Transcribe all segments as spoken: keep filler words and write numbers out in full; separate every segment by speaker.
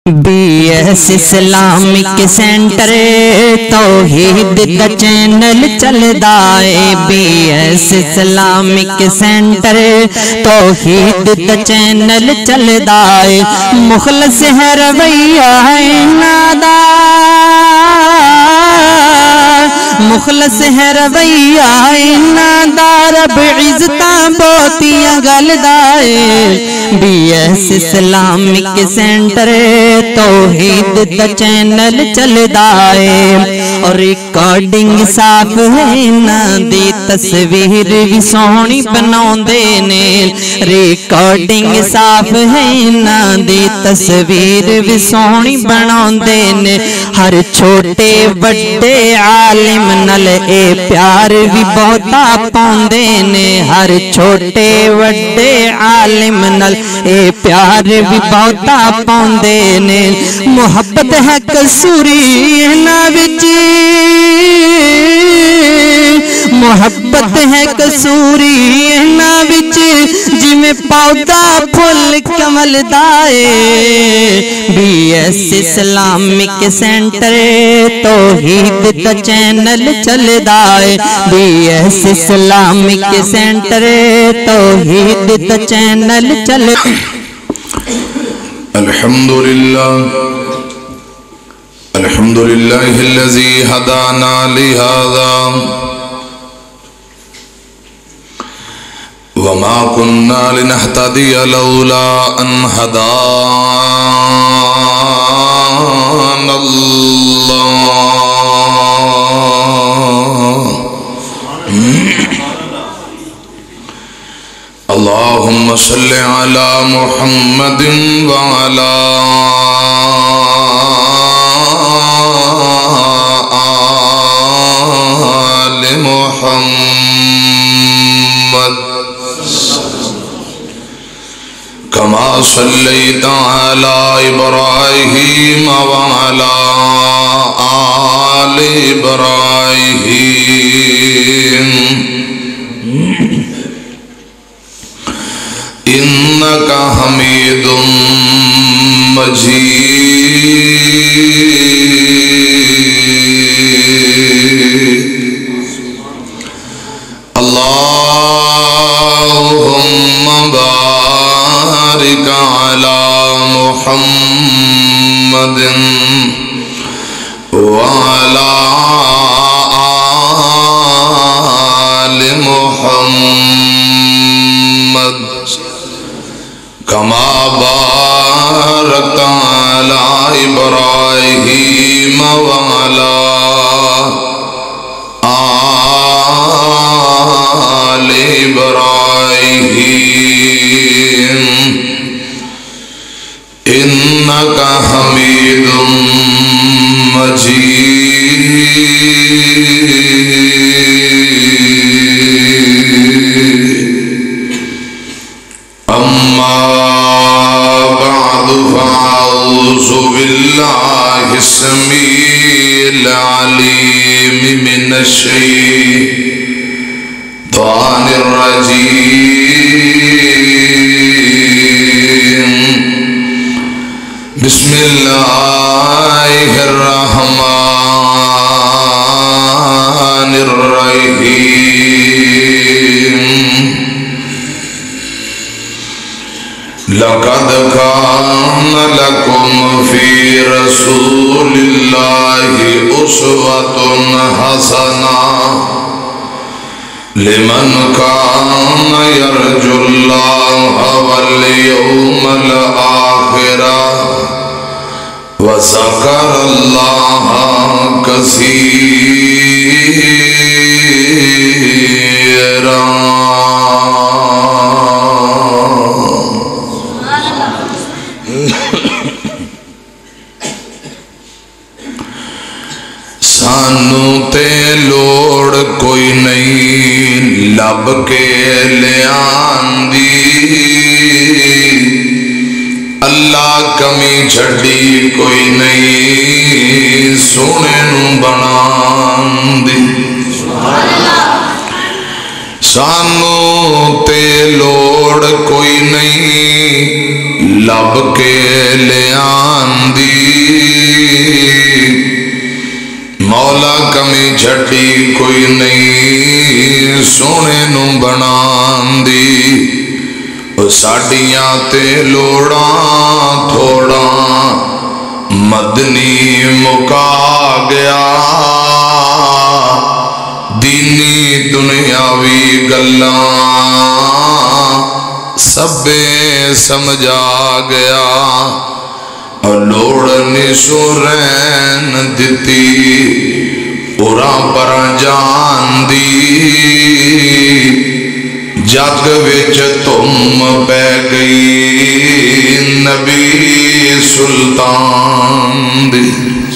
Speaker 1: Be S Islamic centre توحید دا channel چلدا ہے بی ایس اسلامک سینٹر توحید دا چینل چلدا ہے مخلص ہے رویہ نادا مخلص ہے رویہ نادا رب عزتاں بہتیاں گلدا ہے بی ایس اسلامک سینٹر توحید دا چینل چلدا ہے اور ریکارڈنگ صاف ہے نا دی تصویر بھی سونی بناوندے نے ریکارڈنگ صاف ہے نا دی تصویر بھی سونی بناوندے نے ہر چھوٹے بڑے عالم نال اے پیار بھی بہتا پاوندے نے ہر چھوٹے بڑے عالم نال اے پیار بھی بہتا پاوندے نے محبت ہے قصوری نا وچ محبت ہے قصوری نا وچ جویں پودا پھل کمل دائے بی ایس اسلامک سینٹر توحید دا چینل چلدا ہے بی ایس اسلامک سینٹر توحید دا چینل چل
Speaker 2: الحمدللہ الحمدللہ الذی ہدانا لہذا وما كنا لنهتدي لولا ان هدانا الله اللهم صل على محمد وعلى آل محمد كما صليت على إبراهيم وعلى آل إبراهيم إنك حميد مجيد اللهم بارك على محمد وعلى آل محمد كما باركت على إبراهيم وعلى آل إبراهيم إنك حميد مجيد أما بعد فأعوذ بالله السميع العليم من الشيطان الرجيم بسم الله الرحمن الرحيم لقد كان لكم في رسول الله أسوة حسنة لمن كان يرجو الله واليوم الآخر وذكر الله كثيرا سانو تے لوڑ کوئی نہیں لب کے لیاندی اللہ کمی چھڑی کوئی نہیں سونے نو بناندی سانو تے لوڑ کوئی نہیں لب کے لیاندی مولا کمی جھٹی کوئی نہیں سونے نو بناندی ساڈیاں تے لوڑاں تھوڑا مدنی مکا گیا دینی دنیاوی گلاں سبے سمجھا گیا اور لوڑ نی سورین دتی پورا پر جان دی جگ وچ تم پہ گئی نبی سلطان دی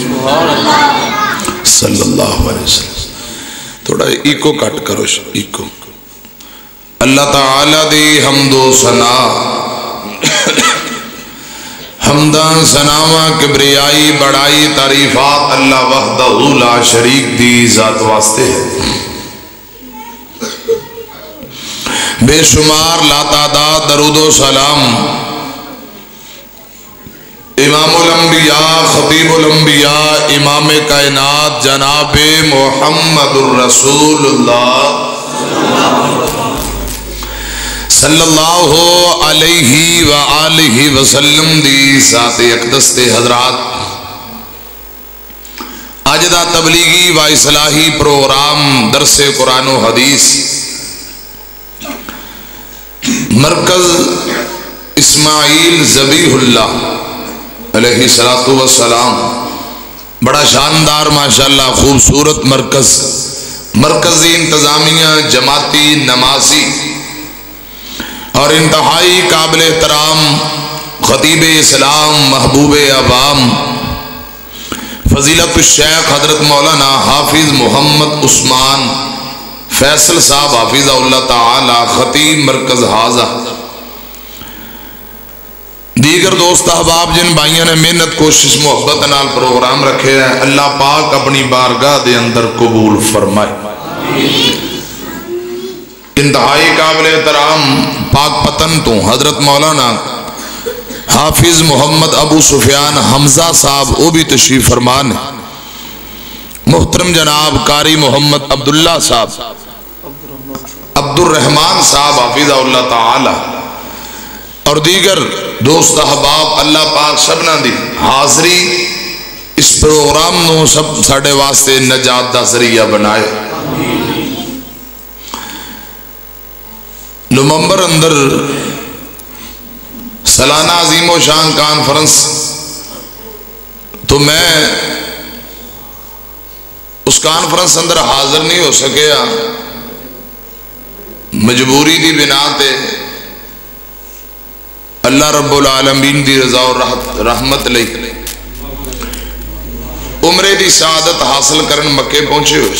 Speaker 2: صلی اللہ علیہ وسلم. تھوڑا ایکو کٹ کرو ایکو. اللہ تعالی دی حمد و ثنا حمدان ثناواں کبریائی بڑائی تعریفات اللہ وحدہ لا شریک دی ذات واسطے ہے. بے شمار لا تعداد درود و سلام امام الانبیاء خطیب الانبیاء امام کائنات جناب محمد الرسول اللہ صلی اللہ علیہ وآلہ وسلم دی ذات اقدس دے حضرات. اج دا تبلیغی و اصلاحی پروگرام درس قرآن و حدیث مرکز اسماعیل ذبیح اللہ علیہ السلام بڑا شاندار ماشاءاللہ خوبصورت مرکز مرکزی انتظامیہ جماعتی نمازی اور انتہائی قابل احترام خطیب اسلام محبوب عوام فضیلت الشیخ حضرت مولانا حافظ محمد عثمان فیصل صاحب حافظہ اللہ تعالی خطیب مرکز حاضہ دیگر دوست احباب جن بھائیوں نے محنت کوشش محبت نال پروگرام رکھے ہیں اللہ پاک اپنی بارگاہ دے اندر قبول فرمائے. انتہائی قابل احترام پاک پتن تو حضرت مولانا حافظ محمد ابو سفیان حمزہ صاحب وہ بھی تشریف فرمان ہے. محترم جناب قاری محمد عبداللہ صاحب عبد الرحمن صاحب حافظہ اللہ تعالی اور دیگر دوست احباب اللہ پاک سبنا دی حاضری اس پروگرام نو سب ساڑے واسطے نجات دا ذریعہ بنائے. نومبر اندر سالانہ عظیم و شان کانفرنس تو میں اس کانفرنس اندر حاضر نہیں ہو سکیا مجبوری دی بنا تے اللہ رب العالمین دی رضا اور رحمت لئی عمرے دی سعادت حاصل کرن مکے پہنچے ہوئے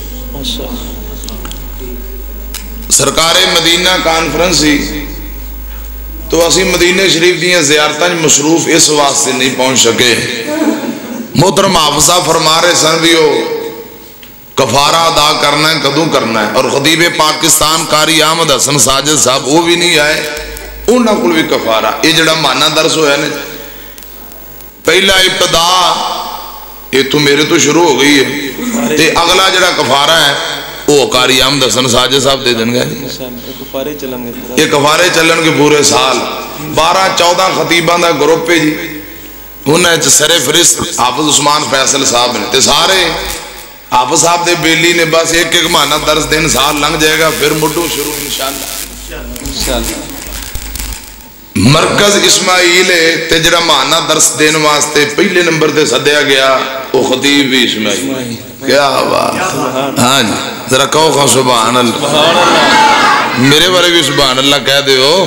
Speaker 2: سرکار مدینہ کانفرنس ہی تو اسی مدینہ شریف دیاں زیارتاں مصروف اس واسطے نہیں پہنچ سکے. محترم حافظہ فرما رہے سن بھی ہو کفارہ ادا کرنا ہے کدوں کرنا ہے اور خطیب پاکستان قاری احمد حسن ساجد صاحب وہ بھی نہیں آئے انہاں کول بھی کفارہ یہ جڑا مانا درس ہویا نا پہلا ابتدا یہ تو میرے تو شروع ہو گئی ہے تے اگلا جڑا کفارہ ہے وہ قاری احمد حسن ساجد صاحب دے دیں گے یہ کفارے چلن کے پورے سال بارہ چودہ خطیبان دا گروپ پہ جی انہیں سر فرست حافظ عثمان فیصل صاحب نے تے سارے حافظ صاحب دے بیلی نے بس ایک ایک مہینہ درس دن سال لنگ جائے گا پھر مڈو شروع انشاءاللہ. مرکز اسماعیل تے جڑا مہینہ درس دین واسطے پہلے نمبر تے سدیا گیا وہ خطیب بھی اسماعیل. کیا بات ہاں جی ذرا کہو خواہ سبحان اللہ میرے بارے بھی سبحان اللہ کہہ دے ہو.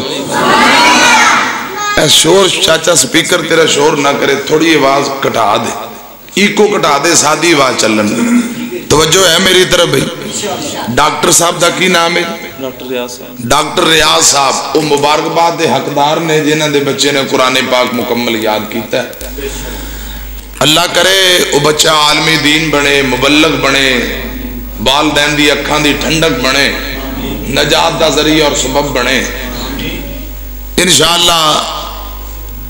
Speaker 2: اے شور چاچا سپیکر تیرا شور نہ کرے تھوڑی آواز کٹا دے ایکو کٹا دے سادی آواز چلن توجہ ہے میری طرف بھائی. ڈاکٹر صاحب دا کی نام ہے ڈاکٹر ریاض صاحب وہ مبارکباد دے حقدار نے جنہاں دے بچے نے قرآن پاک مکمل یاد کیتا ہے. اللہ کرے وہ بچہ عالمی دین بنے مبلغ بنے والدین دی اکھاں دی ٹھنڈک بنے نجات دا ذریعہ اور سبب بنے انشاءاللہ.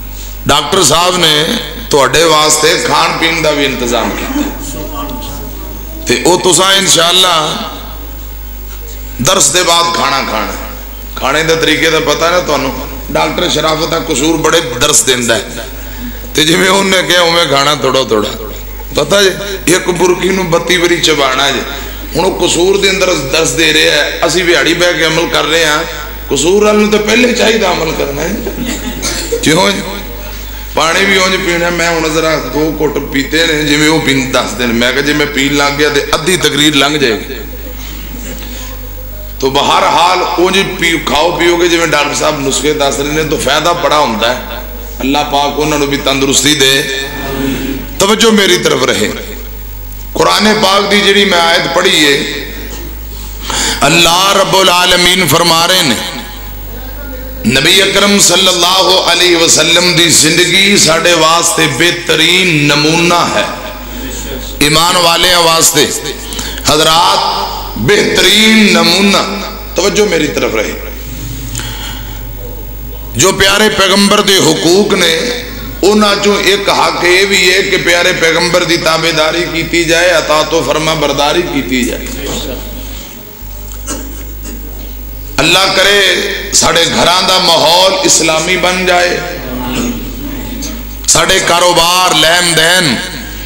Speaker 2: डॉक्टर साहब ने तुहाडे वास्ते खान पीन का भी इंतजाम किया ते ओ तुसा इंशाअल्लाह दर्स दे बाद खाना खाना। खाने के तरीके का पता ना तुहानू, डॉक्टर शराफत का कसूर बड़े दर्स देंदा है ते जिवें उन्हें कहा उवें खाना थोड़ा थोड़ा पता जे एक बुरकी नूं बत्ती वारी चबाना जे। हुण कसूर के अंदर दर्स दे रहा है, असीं बिहाड़ी बह के अमल कर रहे हैं, कसूर वाल नूं तो पहले चाहिए अमल करना है। क्यों पानी भी उंज पीना, मैं हुण जरा दो घुट पीते ने जिवें वो पी दसदे ने, मैं कहा जे मैं पीन लग गया तो अद्धी तकरीर लंघ जाएगी। तो बहर हाल उंज पी खाओ पियोगे जिवें डॉक्टर साहब नुस्खे दस रहे हैं तो फायदा बड़ा होंदा है। अल्लाह पाक उन्होंने भी तंदुरुस्ती दे। तवज्जो मेरी तरफ रहे। कुरान पाक दी जिहड़ी मैं आयत पढ़ी है, अल्लाह रब्बुल आलमीन फरमा रहे ने नबी अकरम सल्लल्लाहु अलैहि वसल्लम दी जिंदगी साडे वास्ते बेहतरीन नमूना है, ईमान वाले वास्ते हजरात बेहतरीन नमूना। तवज्जो मेरी तरफ रहे। जो प्यारे पैगंबर दे हुकूक ने उन्हां चों एक हक ये भी है कि प्यारे पैगंबर की ताबेदारी की जाए, अता तो फरमा बरदारी की जाए। अल्लाह करे साढ़े घरां दा माहौल इस्लामी बन जाए, साढ़े कारोबार लैन देन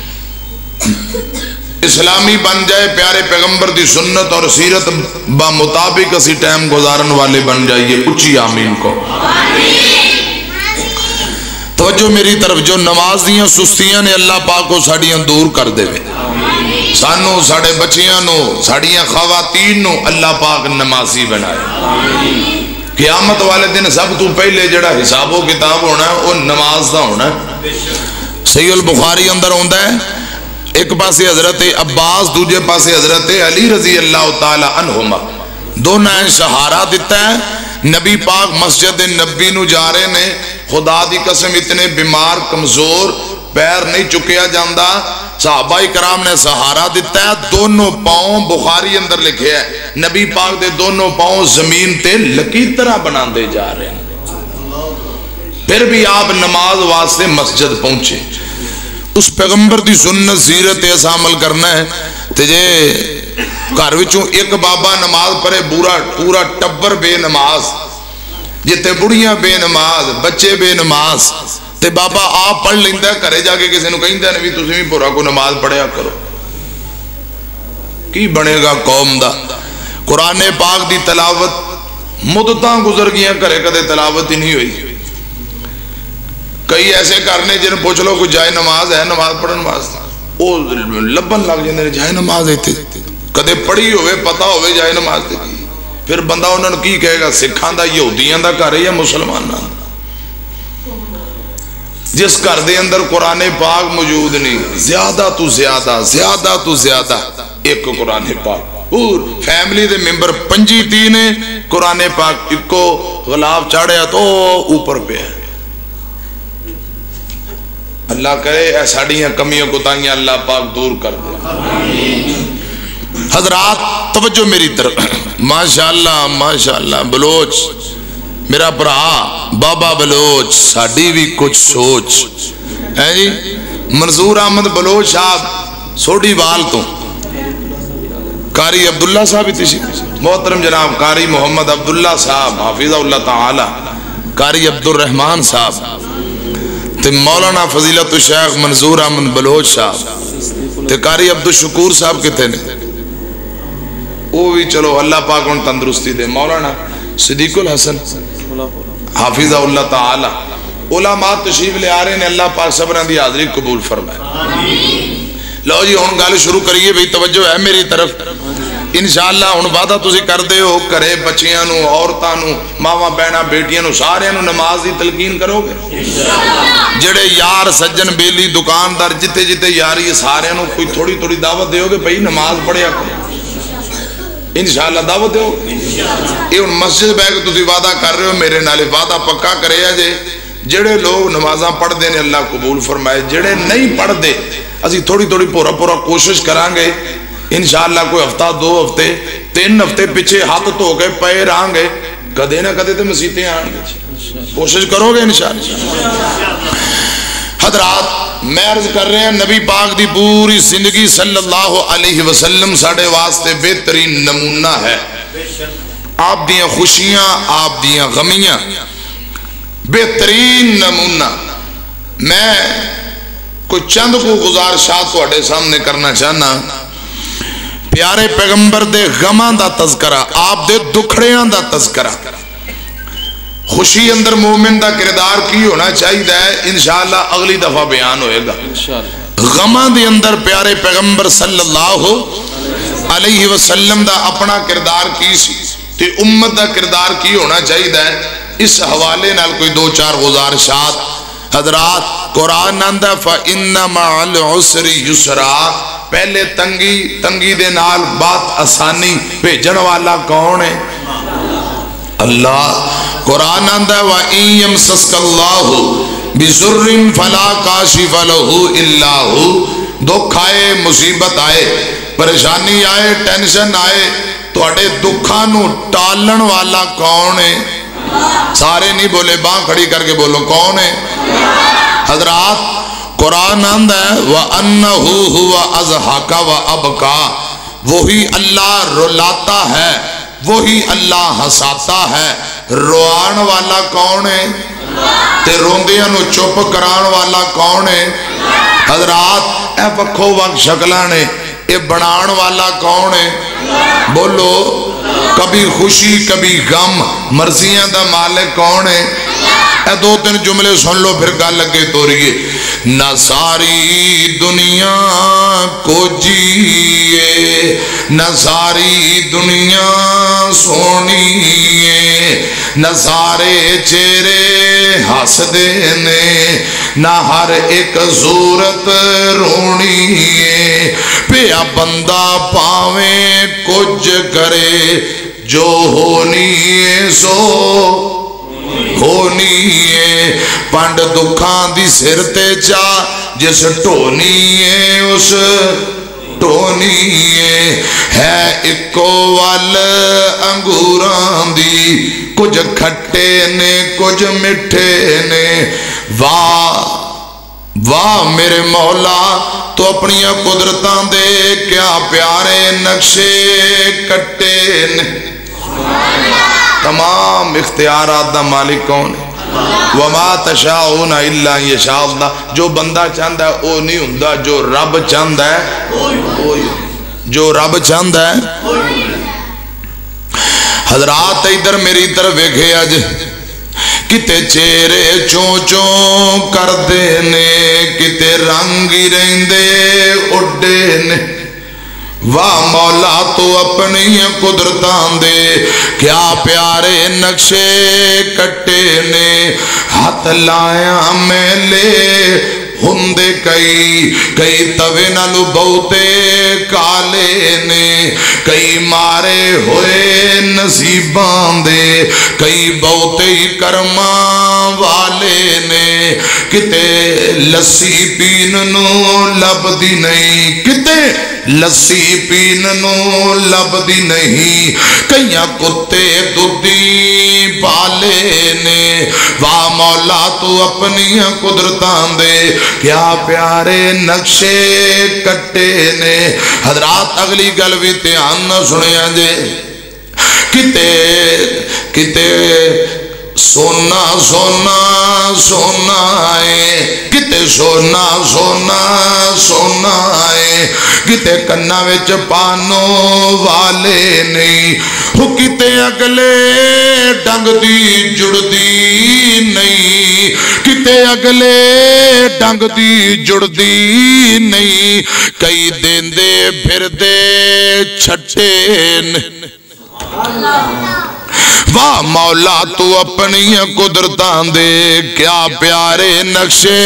Speaker 2: इस्लामी बन जाए, प्यारे पैगंबर की सुन्नत और सीरत बा मुताबिक असी टाइम गुजारन वाले बन जाइए। उच्ची आमीन को। तवज्जो मेरी तरफ। जो नमाज दियां सुस्तियां ने अल्लाह पाक को साड़ियां दूर कर देवे। सानू साढ़े बच्चियां नो साड़ियां खवातीन नो अल्लाह पाक नमाजी बनाए। क़यामत वाले दिन सब तो पहले जड़ा हिसाबो किताब होना है वो नमाज का होना है। सही अल बुखारी अंदर आउंदा है, एक पासे हजरत अब्बास दूजे पासे हजरत अली रजी अल्लाह तआला अन्हुमा, दोनों ने सहारा दिता है। नबी पाक मस्जिद नबी नू जा रहे ने, खुदा दी कसम इतने बीमार कमजोर पैर नहीं चुकया जाता, सहाबा कराम ने सहारा दिता है। दोनों पांव बुखारी अंदर लिखे है नबी पाक दे दोनों पांव जमीन ते लकीतरा बनाते जा रहे हैं। फिर भी आप नमाज वास्ते मस्जिद पहुंचे। उस पैगंबर की सुन्नत सीरत ऐसा अमल करना है ते जे घर विचों एक बाबा नमाज पढ़े पूरा पूरा टब्बर बेनमाज, जिते बुढ़ियां बेनमाज बच्चे बेनमाज, ते बाबा आप पढ़ लेंदा घरे जाके किसी नूं कहंदा नहीं भी तुसीं भी पूरा को नमाज पढ़िया करो। की बनेगा कौम दा? कुरान पाक दी तलावत मुद्दतां गुजर गईयां, घरे कदे तलावत ही नहीं हुई। कई ऐसे करने जिन्हें पूछ लो कोई जाए नमाज है नमाज पढ़ने वास्ते, वो लभन लग जाते जाए नमाज इत्थे कदे पढ़ी होवे पता होवे जाए नमाज ते की। फिर बंदा उन्होंने की कहेगा सिखां दा यहूदियां दा घर है या मुसलमानां दा? जिस घर दे अंदर कुरान पाक मौजूद नहीं, ज्यादा तो ज्यादा ज्यादा तो ज्यादा एक कुरान पाक पूर फैमिली दे मेंबर पंजी तीन ने कुरान पाक इको गुलाब चाढ़िया तो ऊपर पे है। अल्लाह करे साड़ियां कमियां कोताहियां अल्लाह पाक दूर कर दे। हजरात तवज्जो मेरी तरफ। माशाअल्लाह माशाअल्लाह बलोच मेरा भरा बाबा बलोच, साड़ी भी कुछ सोच है जी। मंजूर अहमद बलोच साहब सोडीवाल तो कारी अब्दुल्ला साहब इतनी मोहतरम जनाब कारी मोहम्मद अब्दुल्ला साहब हाफिज़हुल्लाह ताला, कारी अब्दुल रहमान साहब ते मौलाना फजीलत शेख मंजूर अहमद बलोच साहब ते कारी अब्दुल शकूर साहब कितने ने? वो भी चलो अल्लाह पाक उन तंदुरुस्ती दे। मौलाना सिद्दीकुल हसन हाफिज़हुल्लाह ताला उलमा तशरीफ ले आ रहे हैं, अल्लाह पाक सबरां दी हाज़री कबूल फरमाए। लो जी हुण गल शुरू करिए भाई, तवज्जो है मेरी तरफ। इंशाअल्लाह हुण वादा तुसीं करदे हो घरे बच्चियां नूं औरतां नूं मावां बहनां बेटियां नूं सारियां नूं नमाज दी तलकीन करोगे। जेड़े यार सज्जन बेली दुकानदार जिते जिते यारी सारियां नूं कोई थोड़ी थोड़ी दावत दोगे भाई नमाज पढ़िया करो। इंशाअल्लाह दावत दो। ये हुण मस्जिद बैठ के तुसीं वादा कर रहे हो मेरे नाल, वादा पक्का करे जे जेड़े लोग नमाज़ां पढ़ते हैं अल्लाह कबूल फरमाए, जेड़े नहीं पढ़ते असी थोड़ी थोड़ी पूरा पूरा कोशिश करांगे इंशाअल्लाह। कोई हफ्ता दो हफ्ते तीन हफ्ते पिछे हाथ धो के पे रहांगे, कदे ना कदे तो मसीते आएंगे। कोशिश करोगे इंशाअल्लाह। حضرات میں عرض کر رہے ہیں نبی پاک دی پوری زندگی صلی اللہ علیہ وسلم ساڑھے واسطے بہترین نمونہ ہے. آپ دیاں خوشیاں آپ دیاں غمیاں بہترین نمونہ. میں کوئی چند کو گزارشات تواڈے سامنے کرنا چاہنا. پیارے پیغمبر دے غماں دا تذکرہ, آپ دے دکھڑیاں دا تذکرہ. خوشی اندر مومن دا کردار کی ہونا چاہیے ہے, انشاءاللہ اگلی دفعہ بیان ہوئے گا. غماں دے اندر پیارے پیغمبر صلی اللہ علیہ وسلم دا اپنا کردار کی سی تے امت دا کردار کی ہونا چاہیے ہے. اس حوالے نال کوئی دو چار گزارشات. حضرات قرآن آندا فَإِنَّ مَعَ الْعُسْرِ يُسْرًا, پہلے تنگی تنگی دے نال بات آسانی. بھیجن والا کون ہے؟ اللہ. قرآن آندا وَإِن يَمْسَسْكَ اللَّهُ بِضُرٍّ فَلَا كَاشِفَ لَهُ إِلَّا هُوَ. دکھ آئے, مصیبت آئے, پریشانی آئے, ٹینشن آئے, تواڈے دکھاں نو ٹالن والا کون ہے؟ سارے نہیں بولے, باں کھڑی کر کے بولو کون ہے؟ حضرات قرآن آندا ہے وَأَنَّهُ هُوَ أَضْحَكَ وَأَبْكَى, وہی اللہ رلاتا ہے, وہی اللہ ہساتا ہے. روان والا کون ہے تے روندیاں نو چپ کران والا کون ہے؟ حضرات اے وکھو وقت شکلاں نے, اے بنان والا کون ہے؟ بولو. کبھی خوشی کبھی غم, مرضیاں دا مالک کون ہے؟ اے دو تین جملے سن لو پھر گل لگے توریے. نہ ساری دنیا کو جیے, نہ ساری دنیا سونیے, نہ سارے چہرے ہس دینے, نہ ہر ایک صورت رونیے. پیا بندہ پاویں کچھ کرے, جو ہونی سو ہونی ہے. پانڈ دکھاں دی سر تے چا, جس ٹونی ہے اس ٹونی ہے. ہے اکو وال انگوراں دی, کچھ کھٹے نے کچھ مٹھے نے. واہ واہ میرے مولا, تو اپنی قدرتاں دے کیا پیارے نقشے کٹے نے. تمام اختیارات دا مالک کون ہے؟ وَمَا تَشَاءُونَ إِلَّا يَشَاءَ اللَّهُ. جو بندہ چاہتا ہے وہ نہیں ہوندا, جو رب چاہتا ہے جو رب چاہتا ہے. حضرات ادھر میری طرف ویکھے اج کتے چہرے چوں چوں کر دینے, کتے رنگ ہی رہندے اڈے نے. واہ مولا تو اپنی قدرتاں دے کیا پیارے نقشے کٹے نے. ہاتھ لایا میں لے ہندے کئی, کئی توے نالو بہتے کالے نے, کئی مارے ہوئے نصیباں دے, کئی بہتے ہی کرماں والے نے. کتے لسی پین نو لب دی نہیں, کتے لسی پین نو لب دی نہیں, کئیاں کتے دودھی پالے نے. واہ مولا تو اپنی قدرتاں دے کیا پیارے نقشے کٹے نے. حضرات اگلی گل بھی دھیان نہ سنیا جے. کتے کتے سونا سونا سونا ہے, کتے سونا سونا سونا ہے, کتے کنا وچ پانو والے نہیں. وہ کتے اگلے ڈنگ دی جڑ دی نہیں, کتے اگلے ڈنگ دی جڑ دی نہیں. کئی دین دے پھر دے چھٹے نے. واہ مولا تو اپنی قدرتاں دے کیا پیارے نقشے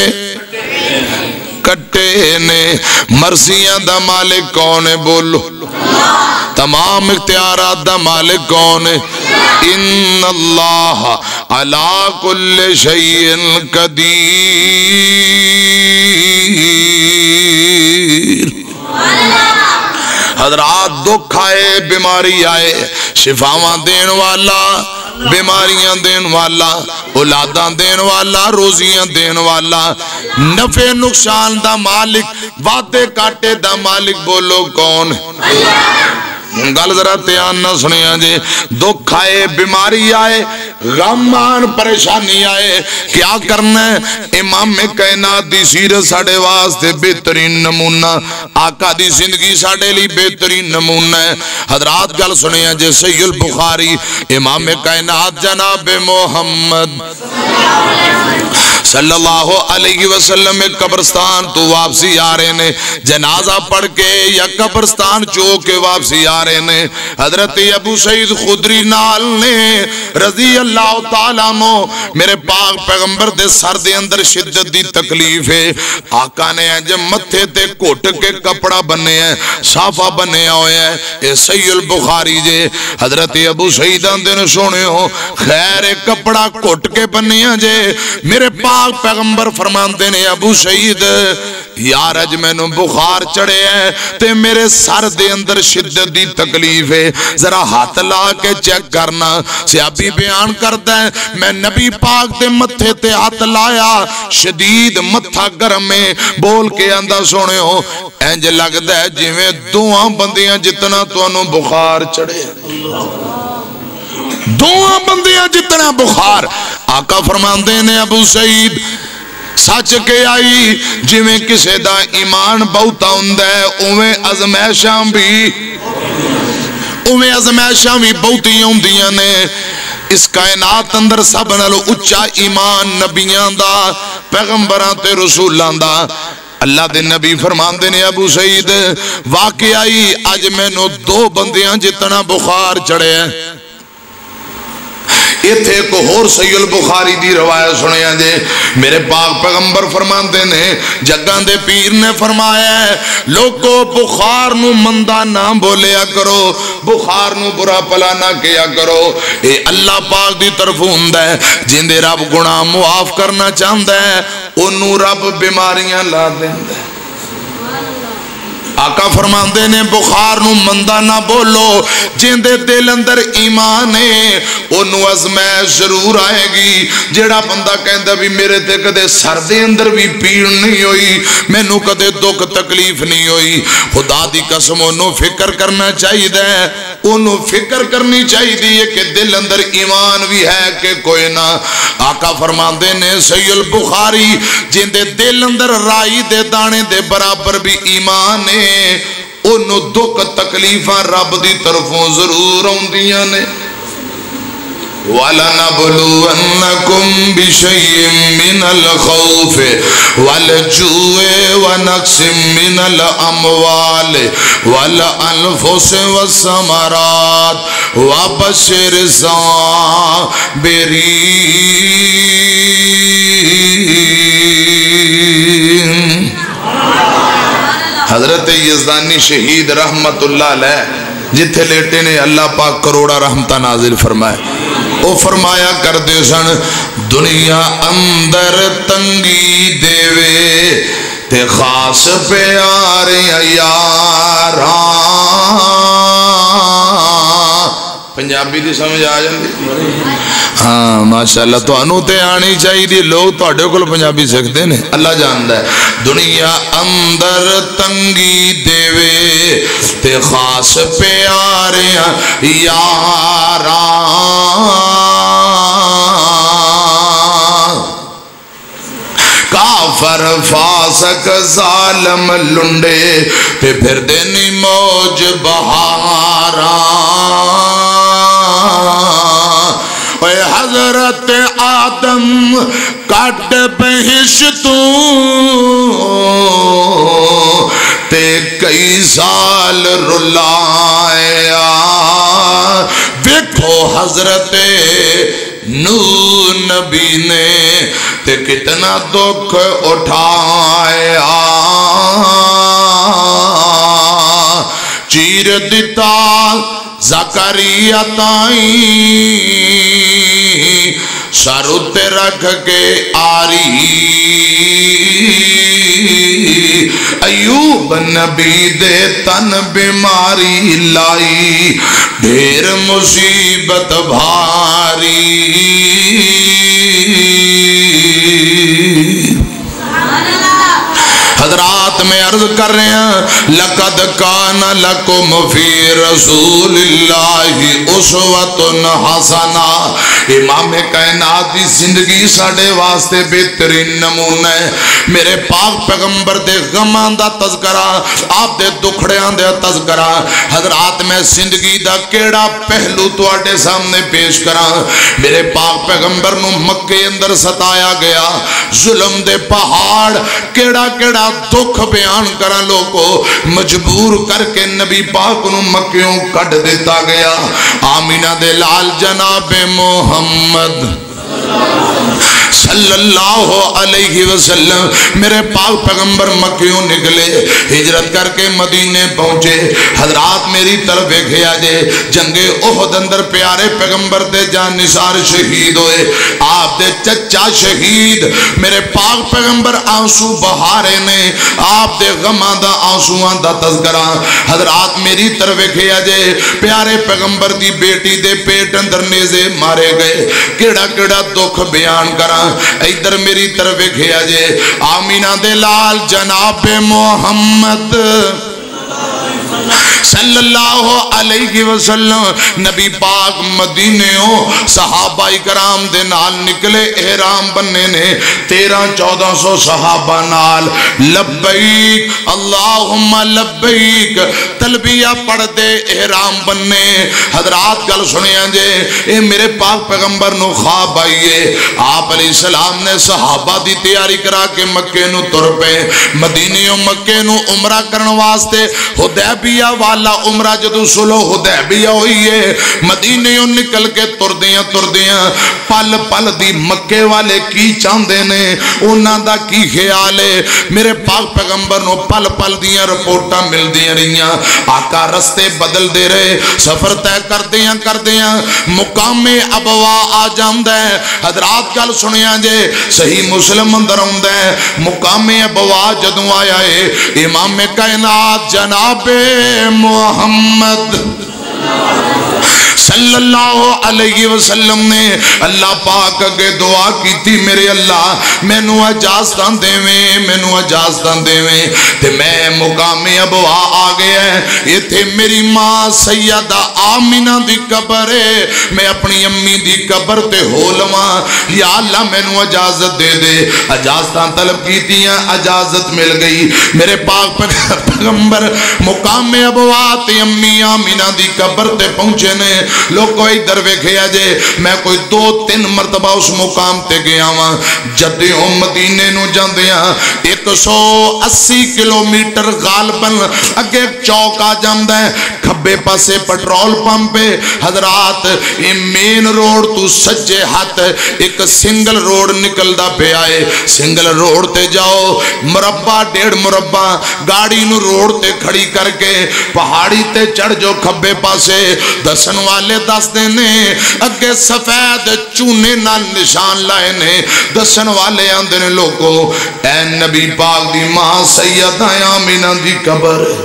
Speaker 2: کٹے نے. مرضیاں دا مالک کون ہے؟ بولو. تمام اختیارات دا مالک کون ہے؟ ان اللہ علی کل شیء قدیر. حضرات دکھ آئے, بیماری آئے, شفاواں دین والا, بیماریاں دین والا, اولاداں دین والا, روزیاں دین والا. نفع نقصان دا مالک وعدے کاٹے دا مالک بولو کون گل ذرا دھیان نہ سنیا جی دکھ آئے بیماری آئے غم آن پریشانی آئے کیا کرنا ہے امام کائنات دی سیرت ساڑے واسطے بہترین نمونہ آقا دی زندگی ساڑے لی بہترین نمونہ ہے حضرات گل سنیا جی صحیح البخاری امام کائنات جناب محمد صلی اللہ علیہ وسلم ایک قبرستان تو واپسی آ رہے نے جنازہ پڑھ کے یا قبرستان چوک کے واپسی آ رہے نے حضرت ابو سعید خدری نال نے رضی اللہ تعالیٰ عنہ میرے پاک پیغمبر دے سر دے اندر شدت دی تکلیف ہے آقا نے جب متھے تے کوٹ کے کپڑا بنے ہیں صافہ بنے ہوئے ہیں اے صحیح البخاری جے حضرت ابو سعید اندر سونے ہو خیر کپڑا کوٹ کے بنے ہیں جے میرے پاک پیغمبر فرمان دینے ابو سعید یار اج میں نو بخار چڑھے ہیں تے میرے سر دے اندر شدت دی تکلیف ہے ذرا ہاتھ لا کے چیک کرنا صحابی بیان کرتا ہے میں نبی پاک دے متھے تے ہاتھ لایا شدید متھا گرم میں بول کے اندہ سونے ہو اینج لگتا ہے جی میں دعا بندیاں جتنا تو انہوں بخار چڑھے دعا بندیاں جتنا بخار آقا فرمان دینے ابو سعید سچ کے آئی جی میں کسے دا ایمان بہتا ہوندہ ہے اویں ازمیشاں بھی اویں ازمیشاں بھی بہتی ہوندیاں نے اس کائنات اندر سب نالو اچھا ایمان نبیان دا پیغمبران تے رسولان دا اللہ دے نبی فرمان دینے ابو سعید واقعی آج میں نو دو بندیاں جتنا بخار چڑھے ہیں ایتھے کو اور صحیح البخاری دی روایت سنے ہیں جے میرے پاک پیغمبر فرمان دینے جگان دے پیر نے فرمایا ہے لوگو بخار نو مندہ نہ بولیا کرو بخار نو برا پلا نہ کیا کرو اے اللہ پاک دی طرف ہوندہ ہے جن دے رب گناہ معاف کرنا چاہندہ ہے انہوں رب بیماریاں لا دیندہ ہے آقا فرماندے نے بخار نو مندہ نہ بولو جن دے دل اندر ایمان ہے انہوں ازمیش ضرور آئے گی جیڑا بندہ کہندہ بھی میرے تے کدے سر دے اندر بھی پیڑ نہیں ہوئی میں نو کدے دکھ تکلیف نہیں ہوئی خدا دی قسم انہوں فکر کرنا چاہیے دے انہوں فکر کرنی چاہیے دی کہ دل اندر ایمان بھی ہے کہ کوئی نہ آقا فرماندے نے صحیح البخاری جن دے دل اندر رائی دے دانے دے برابر بھی ایمان ہے انہوں دکھ تکلیفاں رب دی طرفوں ضرور ہوندیاں نے وَلَنَبْلُوَنَّكُمْ بِشَيْءٍ مِّنَ الْخَوْفِ وَالْجُوعِ وَنَقْصٍ مِّنَ الْأَمْوَالِ وَالْأَنفُسِ وَالثَّمَرَاتِ وَبَشِّرِ الصَّابِرِينَ حضرت یزدانی شہید رحمت اللہ علیہ جتھے لیٹے نے اللہ پاک کروڑا رحمتہ نازل فرمائے او فرمایا کر دے سن دنیا اندر تنگی دیوے تے خاص پیارے یاران پنجابی دی سمجھ آ جاندی ہاں ماشاءاللہ تو انو تے آنی چاہیے دی لوگ تو اڈے کل پنجابی سکتے نے اللہ جاندہ ہے دنیا اندر تنگی دیوے تے خاص پیارے یاران کافر فاسق ظالم لنڈے تے پھر دینی موج بہاران اے حضرت آدم کٹ بہشتوں تے کئی سال رلایا دیکھو حضرت نو نبی نے تے کتنا دکھ اٹھایا چیر دیتا زکریہ تائیں سرت رکھ کے آری ایوب نبی دے تن بیماری لائی ڈھیر مصیبت بھاری हजरात में अर्ज कर रहे हैं लक़द कान लकुम फी रसूलिल्लाहि उस्वतुन हसना। इमाम कायनात की जिंदगी साडे वास्ते बेहतरीन नमूना है। मेरे पाक पैगंबर दे गमां दा तज़करा, आप दे दुखड़ियां दा तज़करा। हजरात मैं जिंदगी दा केड़ा पहलू तुहाडे सामने पेश करा। मेरे पाक पैगंबर नूं मक्के अंदर सताया गया, जुल्म दे पहाड़ केड़ा केड़ा दुख बयान करा लोगो, मजबूर करके नबी पाक नूं मक्कियों कट दिता गया। आमीना दे लाल जनाबे मोहम्मद सल्लल्लाहु अलैहि वसल्लम मेरे पाक पैगंबर मक्कियों निकले, हिजरत करके मदीने पहुंचे। हजरात मेरी तरफ देखिया जे जंगे ओहद अंदर प्यारे पैगंबर दे जान निसार शहीद होए। आप दे चचा शहीद मेरे पाक पैगंबर आंसू बहारे ने, आप दे गमां दा आंसुआं दा तज़करा। हजरात मेरी तरफ देखिया जे प्यारे पैगंबर दी बेटी दे पेट अंदर नेज़े मारे गए, केड़ा केड़ा दुख बयान करा। इधर मेरी तरफ देखिया जे आमीना दे लाल जनाबे मोहम्मद सल्लल्लाहु अलैहि वसल्लम नबी पाक मदीनेओं सहाबा इकराम दे नाल निकले, एहराम बनने ने तेरह चौदह सौ सहाबा नाल लब्बैक अल्लाहुम्मा लब्बैक तलबिया पढ़ दे एहराम बनने। हजरात गल सुनिया जे ए मेरे पाक पैगंबर नु ख्वाब आईए, आप अलैहिस्सलाम ने सहाबा दी तैयारी करा के मक्के नु तुर पे। मदीनेओं मक्के नु उमरा करन वास्ते हुदैबिया वाला उमरा जदों सुलो हुदैबिया होई है, मदीनेओं निकल के तुरदियां तुरदियां पल पल दी मक्के वाले की चाहते ने, उन्हां दा की ख्याल है। मेरे पाक पैगंबर नु पल पल दियां रिपोर्टां मिलदियां रहियां। आका रस्ते बदलते रहे, सफर तय करदियां करदियां मुकामे अबवा आ जांदा है। हजरात गल सुनिया जे सही मुस्लिम अंदर आउंदा है, मुकामे अबवा जदों आया है इमाम कायनात जनाबे मोहम्मद सल्लल्लाहु अलैहि वसल्लम ने अल्लाह पाक अगे दुआ की थी, मेरे अल्लाह मैनू इजाजत देवें, मैनू इजाजत देवें। ते मैं मुकामे अबवा आ गया है। इत्थे मेरी मां सैयदा आमिना दी कब्र है, मैं अपनी अम्मी दी कब्र ते हो लवां, या अल्लाह मैनू इजाजत दे दे। इजाजत तलब कीतियां, इजाजत मिल गई। मेरे पाक पैगंबर मुकामे अबवा ते अम्मी आमिना दी कब्र ते पहुंचे ने। लोगों इधर वेखिया जे मैं कोई दो तीन मरतबा उस मुकाम ते गया वा। जदों मदीने नू जांदियां एक सौ अस्सी किलोमीटर गालबन अगे चौक आ जांदा है, खब्बे पासे पेट्रोल पंप है। हजरात ये मेन रोड तू सज्जे हाथ एक सिंगल रोड निकलदा पिया है। सिंगल रोड ते जाओ, मुरब्बा डेढ़ मुरब्बा गाड़ी नू रोड ते खड़ी करके पहाड़ी ते चढ़ जो खब्बे पासे दसन वाले दसते ने अगे सफेद चूने नाल निशान लाए ने। दसन वाले आंदे ने लोगों ऐ नबी पाक दी मां सैयदा आमिना दी कब्र।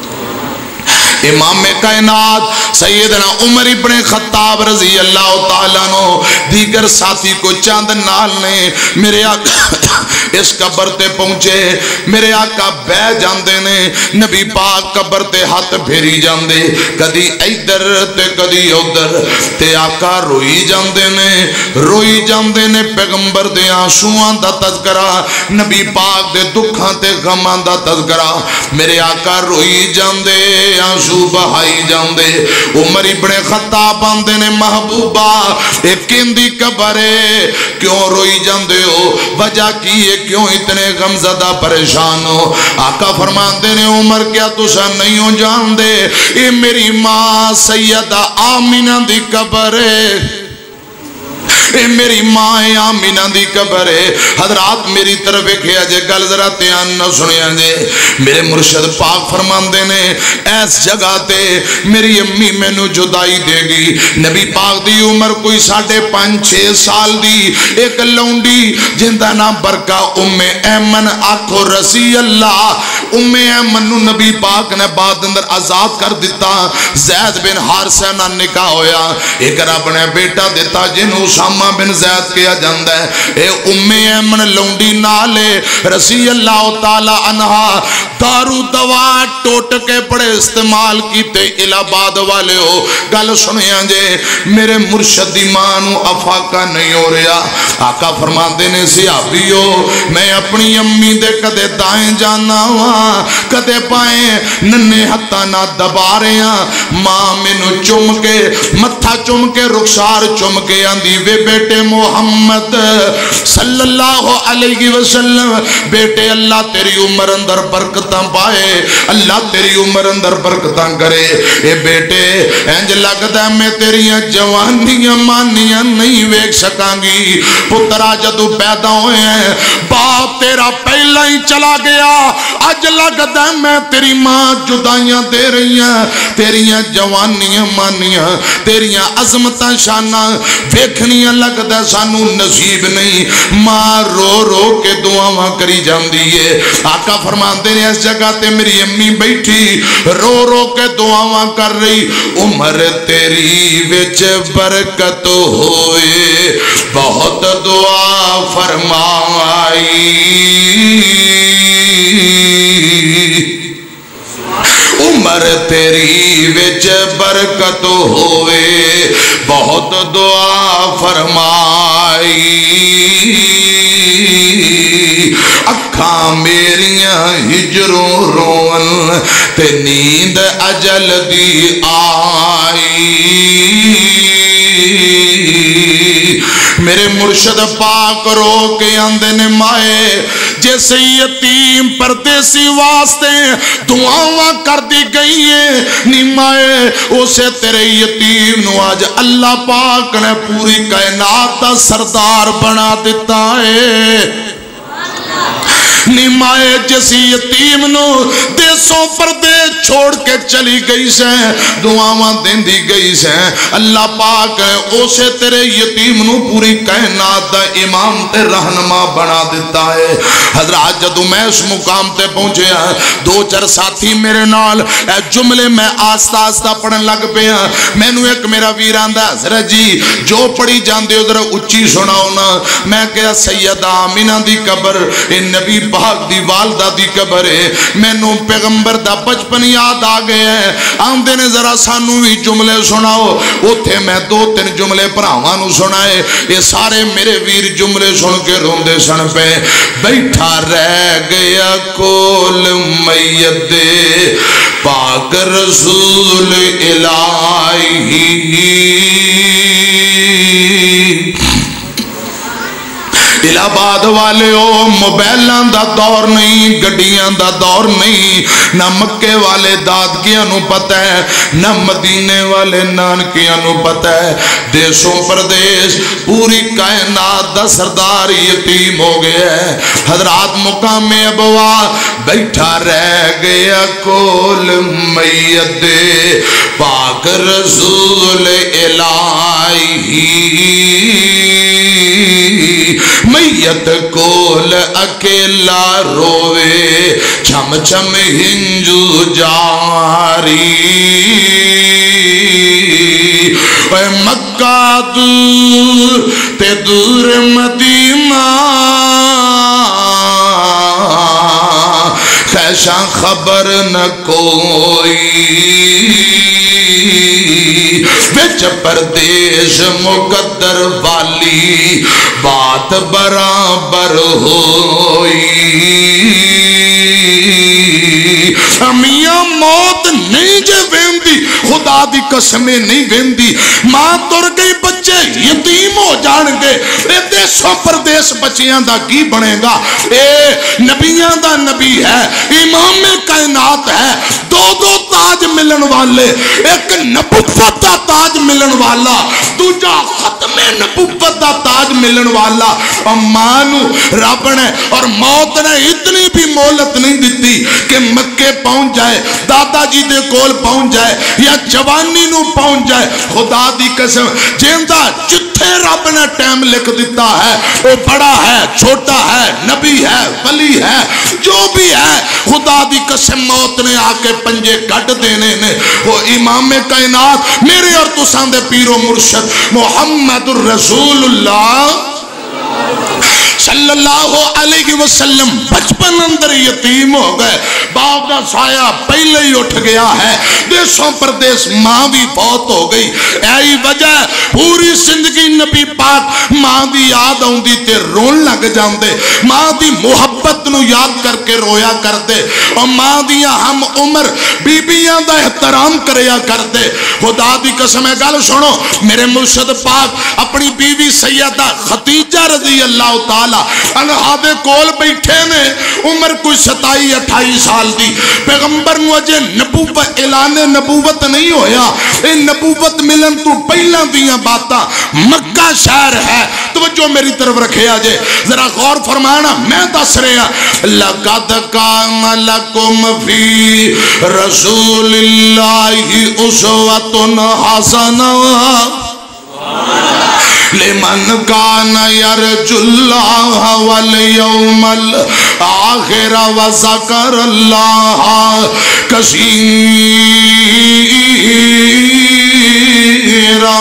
Speaker 2: इमाम कायनात सैयदना उमर इब्ने खत्ताब रजी अल्लाह तआला नो दीगर साथी को चंद नाल ने मेरे आका इस कब्र ते पहुंचे। मेरे आका बह जांदे ने, नबी पाक कब्र ते हाथ फेरी जांदे, कदी इधर ते कदी उधर, ते आका रोई जांदे ने रोई जांदे ने। पैगंबर दे आंसुआं दा तज़करा, नबी पाक दे दुखां ते गमां दा तज़करा। मेरे आका रोई जांदे, आंसू बहाई जांदे। उमर इब्ने खत्ताब आंदे ने महबूबा ए किंदी कब्र है, क्यों रोई जांदे हो, वजह की है, क्यों इतने गमज़दा परेशान हो। आका फरमाते ने उमर क्या तुसा नहीं हो जानदे, ये मेरी मां सैयदा आमिना दी कब्र है, ए मेरी मां आमिना दी कब्र है। हजरात मेरी तरफ देखिया जे गल जरा ध्यान न सुनिया जे मेरे मुर्शद पाक फरमाते ने इस जगह ते मेरी अम्मी मैनू जुदाई देगी। नबी पाक दी उम्र कोई साढ़े पांच छे साल दी एक लौंडी जिंदा नाम बरका उम्मे ऐमन आखो रसी अल्लाह उम्मे मनु नबी पाक ने बाद अंदर आजाद कर दिता। ज़ैद बिन हारिसा नाल निकाह होया, एक रब ने बेटा दिता जिन्हों उसामा बिन ज़ैद किया जाता है। ए उम्मे ऐमन लौंडी नाले रसी अल्लाह ताला अनहा दारू दवा टोट के बड़े इस्तेमाल कीते। इलाहाबाद वाले हो गल सुनिया जे, मेरे मुर्शद दी मां नूं अफाका नहीं हो रहा। आका फरमाते ने सिहाबियो मैं अपनी अम्मी दे कदे दाएं जाना वा कदे पाए नन्हे हत्था ना दबा रहा। मां मैनू चुम के मत्था चुम के रुखसार चुम के आंदी वे बेटे मोहम्मद सल्लल्लाहु अलैहि वसल्लम, बेटे अल्लाह तेरी उम्र अंदर बरकतां पाए, अल्लाह तेरी उम्र अंदर बरकतां करे। ए बेटे इंज लगदा मैं तेरियां जवानियां मानियां नहीं वेख सकांगी। पुत्रा जदों पैदा होए बाप तेरा पहला ही चला गया, अज लगदा मैं तेरी मां जुदाइयां दे रही हैं। तेरियां जवानियां मानियां तेरियां अजमतां शाना वेखनियां लगदा सानू नसीब नहीं। मां रो रो के दुआवां करी जांदी है। आका फरमाते ने इस जगह ते मेरी अम्मी बैठी रो रो के दुआवां कर रही। उम्र तेरी विच बरकत होए बहुत दुआ फरमाई, उम्र तेरी विच बरकत होवे बहुत दुआ फरमाई। अखा मेरिया हिजरों रोन ते नींद अजल दी आई। मेरे मुर्शद पाक रो के आंदे ने माए जिस यतीम परदेसी वास्ते दुआवां कर दी गई है नी माए उसे तेरे यतीम नु आज अल्लाह पाक ने पूरी कायनात दा सरदार बना दिता है। निमाए जिस यतीम नो देशों परदेश छोड़ के चली गई से दुआवां देंदी गई से अल्लाह पाक उसे तेरे यतीम नु पूरी कायनात दा इमाम ते रहनुमा बना दिता है। हजरात जदों मैं इस मुकाम ते पहुंचे दो चार साथी मेरे नाल ए जुमले मैं आस्ता आस्ता पढ़न लग पिया। मैनू एक मेरा वीर आंदा हजरत जी जो पढ़ी जांदे उधर उच्ची सुनाओ ना। मैं कहा सैयदा आमिना दी कब्र ए नबी पाक दी वालदा दी कब्र है। मैनू पैगंबर दा बचपन याद आ गया है। आंदे ने जरा सानू भी जुमले सुनाओ। उथे मैं दो तीन जुमले भरावां नू सुनाए। ये सारे मेरे वीर जुमले सुन के रोंदे सन पे। बैठा रह गया कोल मैयत दे पाक रसूल इलाही। इलाहाबाद वाले ओ मोबाइलों का दौर नहीं, गड्डियां का दौर नहीं, ना मक्के वाले दादकियां नू पता है ना मदीने वाले नानकियां नू पता है। देशों प्रदेश पूरी कायनात दा सरदार यतीम हो गया है। हजरात मुकामे अबवा बैठा रह गया कोल मैयत दे पाक रसूल इलाही। मैयत कोल अकेला रोवे छम छम हिंजू जारी। मक्का दूर ते दूर मदीना कैसा खबर न कोई। विच परदेश मुकद्दर वाली बात बराबर होई। मियां मौत नहीं जे वेंदी खुदा दी कसमें नहीं वेंदी। मां तुर गई बच्चे यतीम हो जाणगे। ए देशों परदेश बच्चियां दा की बनेगा। ए नबियां दा नबी है, इमाम कायनात है, दो दो ताज ताज मिलन वाले, एक नबुव्वत दा ताज मिलन वाला, दूजा खत्मे नबुव्वत दा ताज मिलन वाला। और मां नू रब ने और मौत ने इतनी भी मोहलत नहीं दी कि मक्के पहुंच जाए, दादा जी दे कोल पहुंच जाए या जवानी नू पहुंच जाए। खुदा दी कसम जिंदा जिथे रब ने टाइम लिख दिता है वो बड़ा है, छोटा है, नबी है, वली है, जो भी है, खुदा दी कसम मौत ने आके पंजे कट देने ने। वो इमाम कायनात मेरे और तुसां दे पीरो मुर्शद मुहम्मदुर रसूलुल्लाह सल्लल्लाहु अलैहि वसल्लम बचपन अंदर यतीम हो गए, बाप का साया पहले ही उठ गया है, देशों प्रदेश मां भी बहुत हो गई। यही वजह पूरी जिंदगी नबी पाक मां की याद आउंदी ते रोन लग जाते, मां की मुहब्बत नू याद करके रोया करते और मां दियां हम उम्र बीबियां दा एहतराम करया करते। खुदा दी कसम है, गल सुनो, मेरे मुर्शद पाक अपनी बीवी सैयदा खदीजा रज़ी अल्लाह ताला अनहा दे कोल बैठे ने, उम्र कोई सताई अठाई साल दी, पैगंबर नू अजे नबूवत ऐलाने नबूवत नहीं होया, ए नबूवत मिलन तो पहला दियां बातां। मक्का शहर है, तवज्जो मेरी तरफ रखिया जे, जरा गौर फरमाना, मैं दस रहा लक़द कान लकुम फी रसूलिल्लाहि उस्वतुन हसना लिमन कान यरजुल्लाह वल यौमल आखिर व ज़करल्लाह कसीरा।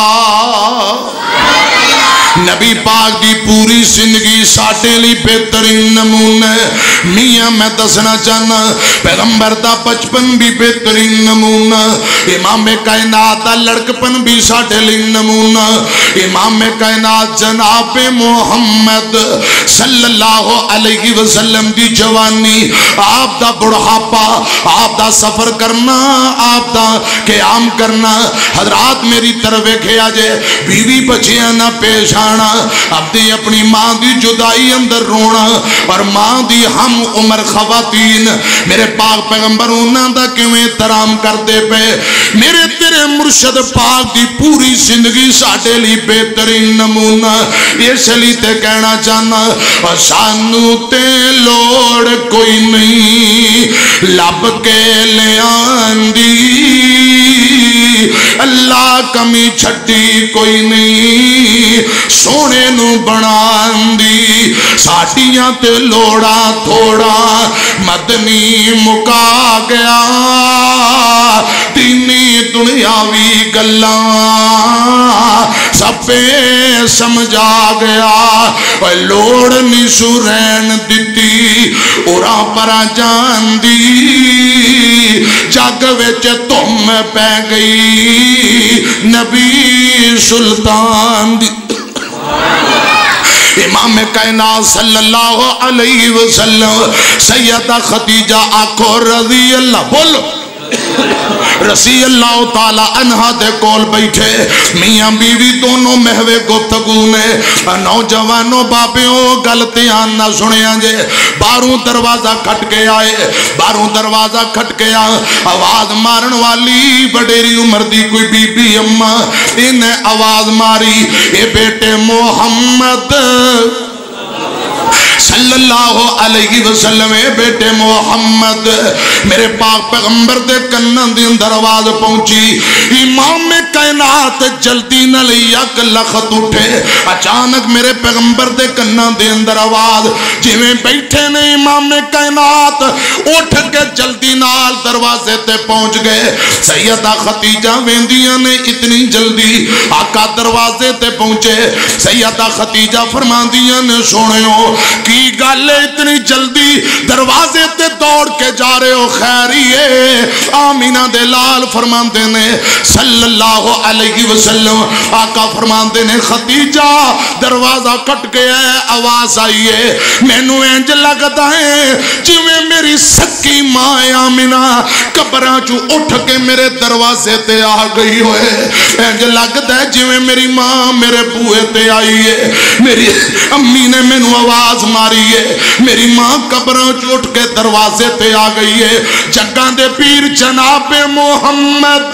Speaker 2: नबी पाक की पूरी जिंदगी साडे लिए बेहतरीन नमूना। मियाँ मैं दसना चाहना पैगंबर दा बचपन भी बेहतरीन नमूना, इमाम कायनात दा लड़कपन भी साडे लिए नमूना। इमाम कायनात जनाब मुहम्मद सल्लल्लाहु अलैहि वसल्लम की जवानी, आप दा बुढ़ापा, आप दा सफर करना, आप दा क़याम करना। हजरात मेरी तरफ वेखिया जे, बीवी बच्चियां ना पेश आना, अपनी अपनी मां की जुदाई अंदर रोना, और मां की हम उम्र खवातीन मेरे पाक पैगंबर उन्हां दा किवें एहतराम करते पे। मेरे तेरे मुर्शद पाक की पूरी जिंदगी साडे लिए बेहतरीन नमूना। इसलिए ते कहना चाहना, सानू ते लोड़ कोई नहीं लब के लियांदी, अल्लाह कमी छड्डी कोई नहीं सोने नू बनांदी। साडियां ते लोड़ा थोड़ा मदनी मुका गया, दीनी दुनियावी गल्लां सबे समझा गया। लोड़ नहीं सुरैन दिती उरा परा जांदी, जग विच धुम पै गई नबी सुल्तान दी। इमाम कायनात सल्लल्लाहु अलैहि वसल्लम सैयदा खदीजा आखो रज़ी अल्लाह बोलो रसी अल्लाह ताला अन्हा दे कोल बैठे, मियां बीवी दोनों महवे गुफ्तगू ने। नौजवानों बाबियों गल ध्यान ना सुनिया जे, बाहरों दरवाजा खट के आए, बाहरों दरवाजा खट के आ, आवाज मारन वाली बडेरी उम्र दी कोई बीबी अम्मा, इन्हें आवाज मारी, ए बेटे मोहम्मद सल्लल्लाहु अलैहि वसल्लम, बेटे मोहम्मद। मेरे पाक पैगंबर दे कन्नां दे अंदर आवाज पहुंची, इमाम कायनात जल्दी नाल यक लखत उठे। अचानक मेरे पैगंबर दे कन्नां दे अंदर आवाज, जिवें बैठे ने इमाम कायनात उठ के जल्दी नाल दरवाजे ते पहुंच गए। सैयदा खदीजा वेंदियां ने इतनी जल्दी आका दरवाजे ते पहुंचे। सैयदा खदीजा फरमांदियां ने, सुनियो की गल इतनी जल्दी दरवाजे ते दौड़ के जा रहे हो, खैरिए? आमीना दे लाल फरमाते ने सल्लल्लाहु अलैहि वसल्लम, आका फरमाते ने खदीजा दरवाजा खट गया है, आवाज आई है, मैनू इंज लगता है जिवें मेरी सच्ची मां आमीना कब्रां चों उठ के मेरे दरवाजे ते आ गई होए। इंज लगता है जिवें मेरी मां मेरे बूहे ते आई है, मेरी अम्मी ने मैनू आवाज मारी گئی ہے, میری ماں قبروں چوٹ کے دروازے تے آ گئی ہے. جگاں دے پیر جناب محمد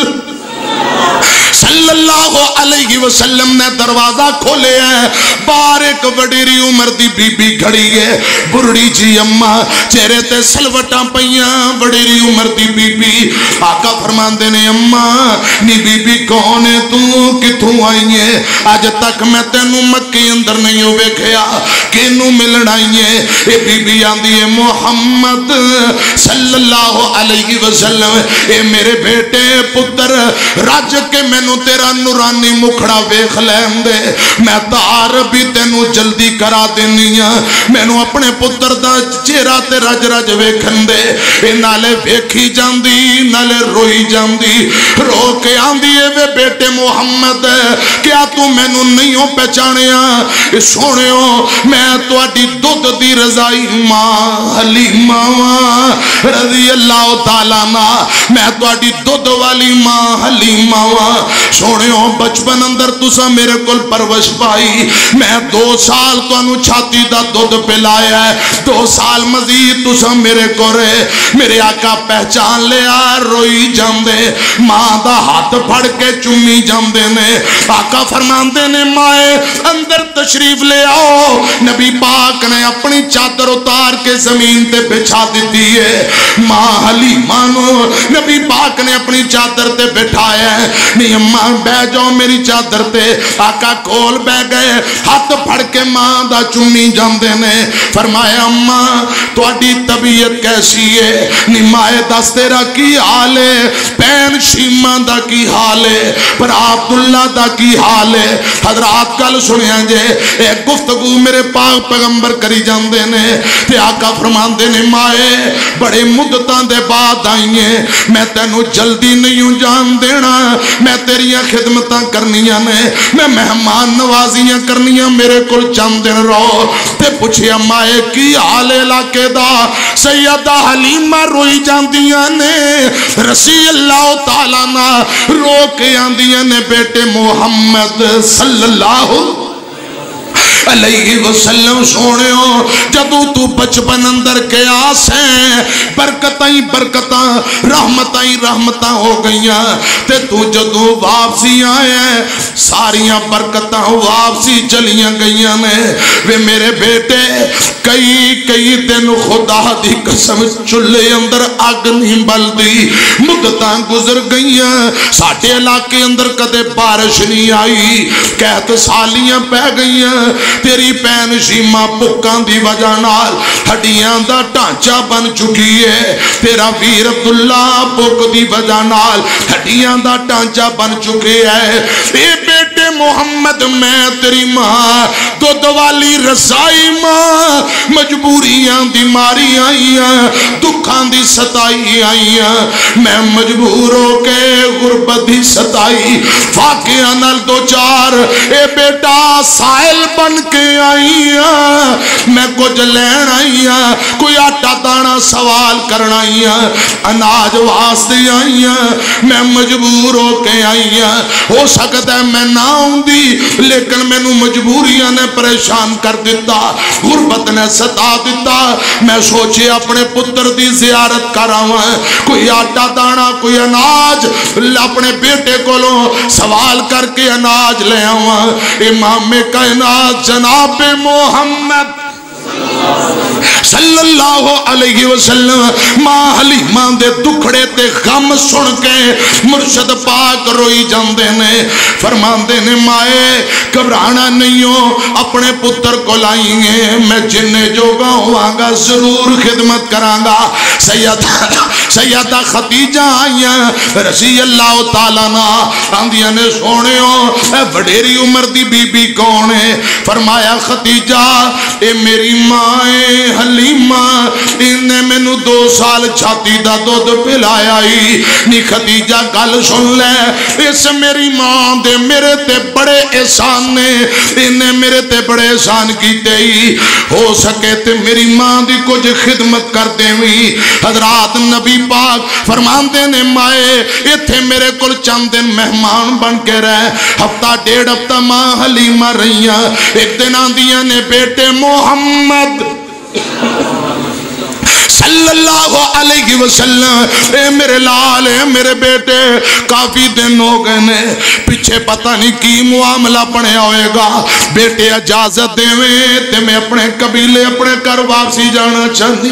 Speaker 2: صلی اللہ علیہ وسلم نے دروازہ کھولے ہیں. باہر ایک وڈیری عمر دی بی بی کھڑی ہے, بڑی جی اماں, چہرے تے سلوٹاں پئیاں, وڈیری عمر دی بی بی. آقا فرماندے نے اماں نی بی بی کون ہے, تو کتھوں آئی ہے؟ اج تک میں تینوں مکے اندر نہیں ویکھیا, کینوں ملن آئی ہے؟ اے بی بی آندی ہے محمد صلی اللہ علیہ وسلم, اے میرے بیٹے پتر رج کے مینوں تیرا نورانی مکھڑا ویکھ لین دے, میں تار بھی تینوں جلدی کرا دینی ہاں. مینوں اپنے پتر دا چہرہ تے رج رج ویکھن دے. اے نالے ویکھی جاندی نالے روئی جاندی, رو کے آندی ہے وے بیٹے محمد کیا تو مینوں نہیں ہو پہچانیا؟ سونیو میں تواڈی دودھ دی رضائی ماں حلیمہ رضی اللہ تعالیٰ عنہ, میں تواڈی دودھ والی ماں حلیمہ سونیو بچپن اندر تسا میرے کول پرورش پائی, میں دو سال تانوں چھاتی دا دودھ پلایا ہے, دو سال مزید تسا میرے کو رہے. میرے آقا پہچان لیا, روئی جاندے, ماں دا ہاتھ پھڑ کے چمی جاندے نے. آقا فرماندے نے مائے اندر تشریف لے آؤ. نبی پاک نے اپنی چادر اتار کے زمین تے بچھا دیتی ہے. ماں حلیمہ نو نبی پاک نے اپنی چادر تے بٹھایا ہے. نہیں اماں بہ جاؤ میری چادر تے. آقا کول بہ گئے, ہاتھ پھڑ کے ماں دا چمی جاندے نے. فرمایا اماں تواڈی طبیعت کیسی ہے؟ نہیں مائے دس تیرا کی حال ہے؟ پین شیمہ دا کی حال ہے؟ پر عبداللہ دا کی حال ہے؟ حضرات کل سنیا جے ایک گفتگو میرے پاک پیغمبر کری جاندے نے. تے آقا فرماندے نے مائے بڑے مدتاں دے بعد آئی ہیں, میں تینوں جلدی نہیں جان دینا, میں تیریاں خدمتاں کرنیاں نے, میں مہمان نوازیاں کرنیاں, میرے کل چند دن رہو. تے پوچھیا مائے کی حال علاقے دا؟ سیدہ حلیمہ روئی جاندیاں نے, رسی اللہ تعالیٰ نا رو کے آندیاں نے بیٹے محمد صلی اللہ علیہ وسلم سونے ہو جدو تو بچپن اندر کے آسیں برکتائیں برکتاں رحمتائیں رحمتاں ہو گئیاں, تے تو جدو واپسی آئے ساریاں برکتاں واپسی چلیاں گئیاں نے. وے میرے بیٹے کئی کئی دن خدا دی قسم چلے اندر آگ نہیں بلدی, مدتاں گزر گئیاں, ساٹھے علاقے اندر کدے بارش نہیں آئی, کہت سالیاں پہ گئیاں. تیری پین شیمہ پکاں دی وجہ نال ہڈیاں دا ٹانچہ بن چکی ہے, تیرا ویر عبداللہ پک دی وجہ نال ہڈیاں دا ٹانچہ بن چکے ہے. اے بیٹے محمد میں تیری ماں دودھ والی رسائی ماں, مجبوریاں دی ماری آئیاں, دکھاں دی ستائی آئیاں, میں مجبور ہو کے غربت دی ستائی واقعہ نال دو چار اے بیٹا سائل بن کے آئیاں, میں کچھ لین آئیاں, کوئی آٹا دانا سوال کرنا آئیاں, اناج واسطے آئیاں, میں مجبور ہو کے آئیاں. ہو سکتا ہے میں نہ ہوں دی لیکن میں نو مجبوریاں نے پریشان کر دیتا, غربت نے ستا دیتا. میں سوچے اپنے پتر دی زیارت کراواں, کوئی آٹا دانا کوئی اناج اپنے بیٹے کو لو سوال کر کے اناج لے آواں. امام کائنات جناب محمد صلی اللہ علیہ وسلم ماں حلیمہ دے دکھڑے تے غم سن کے مرشد پاک روئی جاندے نے. فرماندے نے مائے گھبرانا نہیں ہو, اپنے پتر کو لائیں گے, میں جننے جو گا ہوا گا ضرور خدمت کراں گا. سیدہ سیدہ خدیجہ آئیاں رضی اللہ تعالیٰ نا آندیاں نے سونے ہو اے وڈیری عمر دی بی بی کون ہے؟ فرمایا خدیجہ اے میری ماں حلیمہ, انہیں میں نو دو سال چھاتی دا دودھ پلایا ہی. نی خدیجہ گل سن لے, اس میری ماں دے میرے تے بڑے احسان نے, انہیں میرے تے بڑے احسان کیتے ہی, ہو سکے تے میری ماں دی کچھ خدمت کر دے ہوئی. حضرات نبی پاک فرماندے نے مائے ایتھے میرے کل چند دن مہمان بن کے رہے, ہفتہ ڈیڑھ ہفتہ ماں حلیمہ رہیاں. ایک دن آندیاں نے بیٹے محمد صلی اللہ علیہ وسلم۔ اے میرے لال، اے میرے بیٹے، کافی دن ہو گئے نے، پیچھے پتہ نہیں کی معاملہ بنیا ہوئے گا، بیٹے اجازت دیویں تے میں اپنے قبیلے اپنے گھر واپسی جانا چاہتی۔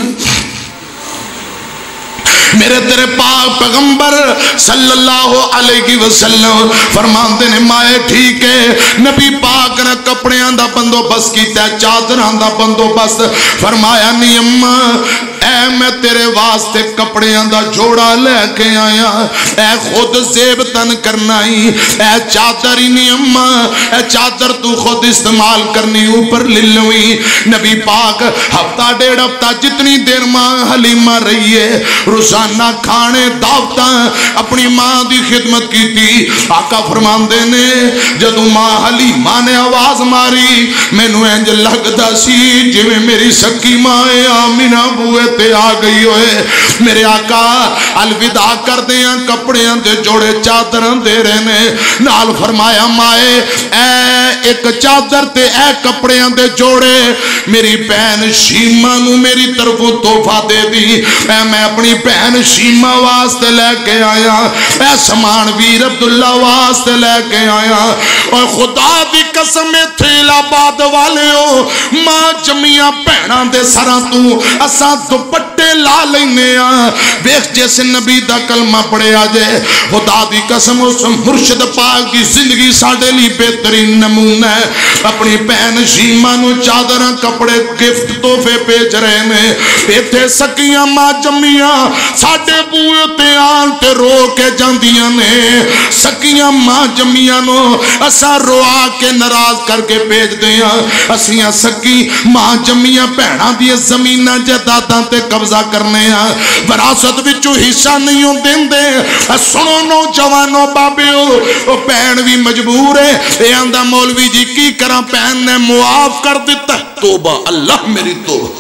Speaker 2: میرے تیرے پاک پیغمبر صلی اللہ علیہ وسلم فرماندے نے مائے ٹھیک ہے، نبی پاک نے کپڑیاں دا بندوبست کیتا ہے، چادراں دا بندوبست فرمایا نہیں اماں اے میں تیرے واسطے کپڑیاں دا جوڑا لے کے آیا، اے خود زیب تن کرنا ہی، اے چادر ہی نہیں اماں، اے چادر تو خود استعمال کرنی اوپر للوی۔ نبی پاک ہفتہ ڈیڑھ ہفتہ جتنی دیر ماں حلیمہ رہی ہے، روزانہ کھانے دعوتاں اپنی ماں دی خدمت کی تھی۔ آقا فرماندے نے جدوں ماں حلیمہ نے آواز ماری، میں نو انج لگدا سی جویں میری سکی ماں آمینہ بوئے تے آ گئی ہوئے۔ میرے آقا الوداع کر دیاں کپڑیاں دے جوڑے چادراں دے رہے نے، نال فرمایا مائے اے ایک چادر تے اے کپڑیاں دے جوڑے میری بہن شیمہ نو میری طرفوں تحفہ دے دی، اے میں اپنی بہن شیمہ واسطے لے کے آیا، اے سمان ویر عبداللہ واسطے لے کے آیا۔ اور خدا دی قسم تھیل آباد والے ہو، ماں جمیاں بہناں دے سراں تو اساں دوپٹے لا لینے آں، بیخ جیسے نبی دا کلمہ پڑے آجے۔ خدا دی قسم اس مرشد پاک کی زندگی ساڑے لی بہترین نمونہ ہے۔ اپنی بہن شیمہ نو چادراں کپڑے گفٹ تحفے پیج رہے نے، ایتھے سکیاں ماں جمیاں ساڑے بوئے تے آن تے رو کے جاندیاں نے، سکیاں ماں جمیاں نو اسا روا کے ناراض کر کے پیج دیاں، اسیاں سکی ماں جمیاں بہناں دی زمینہ جداداں تے قبضہ کرنے ہیں، وراثت وچو حصہ نہیں ہوں دین دے۔ سنو نوجوانو بابیو، وہ بہن بھی مجبور ہے، اے آندہ مولوی جی کی کرا بہن نے معاف کر دیتا ہے، توبہ اللہ میری توبہ،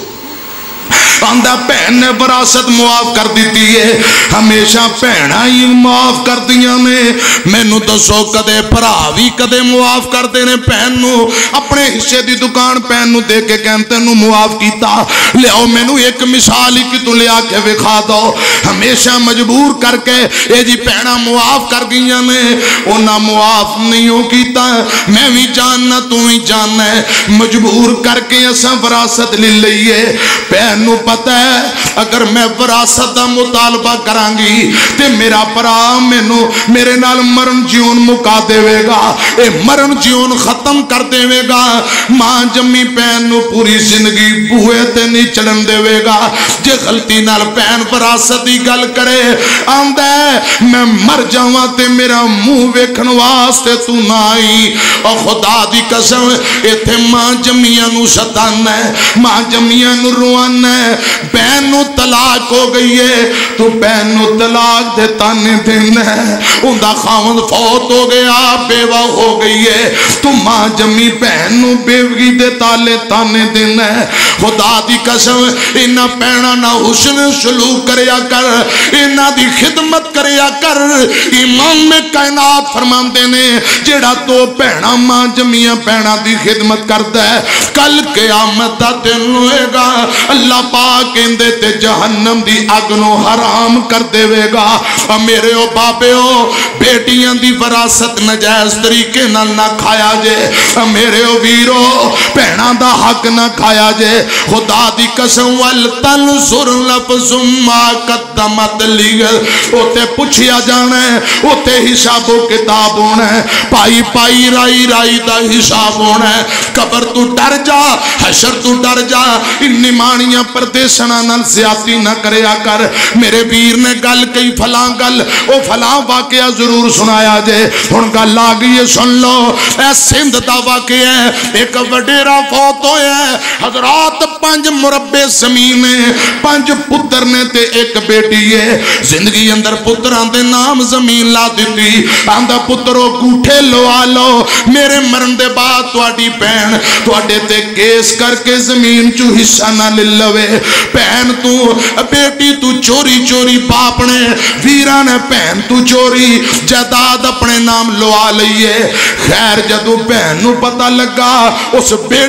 Speaker 2: آندہ بہن نے وراثت معاف کر دیتی ہے، ہمیشہ بہنہ ہی معاف کر دیا نے۔ میں نو دسو کدے پراوی کدے معاف کر دینے بہن نو، اپنے حصے دی دکان بہن نو دے کے کہنتے نو معاف کیتا، لے آؤ میں نو ایک مثال ہی کی تو لے آکے وکھا دو، ہمیشہ مجبور کر کے اے جی بہنہ معاف کر گیا نے، انہا معاف نہیں ہو کیتا، میں بھی جاننا تو ہی جاننا ہے، مجبور کر کے ایسا وراثت لے لئیے۔ بہن نو پتہ ہے اگر میں وراثت دا مطالبہ کرانگی تے میرا پرا مینو میرے نال مرن جیون مکا دے وے گا، اے مرن جیون ختم کر دے وے گا۔ ماں جمی بہن نو پوری زندگی بوئے تے نہیں چڑھن دے وے گا، جے غلطی نال بہن وراثت دی گل کرے آندہ ہے میں مر جاواں تے میرا منہ ویکھن واسطے تو نہ آئی۔ اور خدا دی قسم ایتھے ماں جمیاں نو ستانا ہے، ماں جمیاں نو روانا ہے، بہن نو طلاق ہو گئی ہے تو بہن نو طلاق دے تانے دینا ہے، اندہ خاوند فوت ہو گیا بیوہ ہو گئی ہے تو ماں جمی بہن نو بیوگی دے تالے تانے دینا ہے۔ خدا دی قسم انہا پہنا نہ حسن سلوک کریا کر، انہا دی خدمت کریا کر۔ امام میں کائنات فرمان دینے جیڑا تو پہنا ماں جمیاں پہنا دی خدمت کرتا ہے، کل قیامت دن ہوئے گا اللہ پاک اندے تے جہنم دی اگنو حرام کر دے وے گا۔ اور میرے او بابے ہو بیٹیاں دی وراثت نجائز طریقے نہ نہ کھایا جے، اور میرے او ویرو پہنا دا حق نہ کھایا جے۔ خدا دی قسم وَلْتَنْصُرْ لَفْظٌ مَا قَدَّمَتْ لِغَلْ، اوتے پوچھیا جانا ہے، اوتے حساب و کتاب ہونا ہے، پائی پائی رائی رائی دا حساب ہونا ہے۔ قبر تو ڈر جا، حشر تو ڈر جا، ان نمانیاں پردیسنا نال زیادتی نہ کریا کر۔ میرے ویر نے گل کئی فلاں گل، او فلاں واقعہ ضرور سنایا جے، ہن گل آگئی سن لو۔ اے سندھ دا واقعہ ہے، ایک وڈیرا فوت ہویا ہے، حضرات پانچ مربع زمین ہے، پانچ پتر نے تے ایک بیٹی ہے، زندگی اندر پتران دے نام زمین لا دیتی، آندہ پتروں گوٹھے لو آلو، میرے مرن دے بعد تواڈی بہن تواڈے تے کیس کر کے زمین چو حصہ نہ للوے، بہن تو بیٹی تو چوری چوری باپ نے ویرہ نے بہن تو چوری جداد اپنے نام لوا لئیے۔ خیر جدو بہن نو پتہ لگا، اس بیٹی نو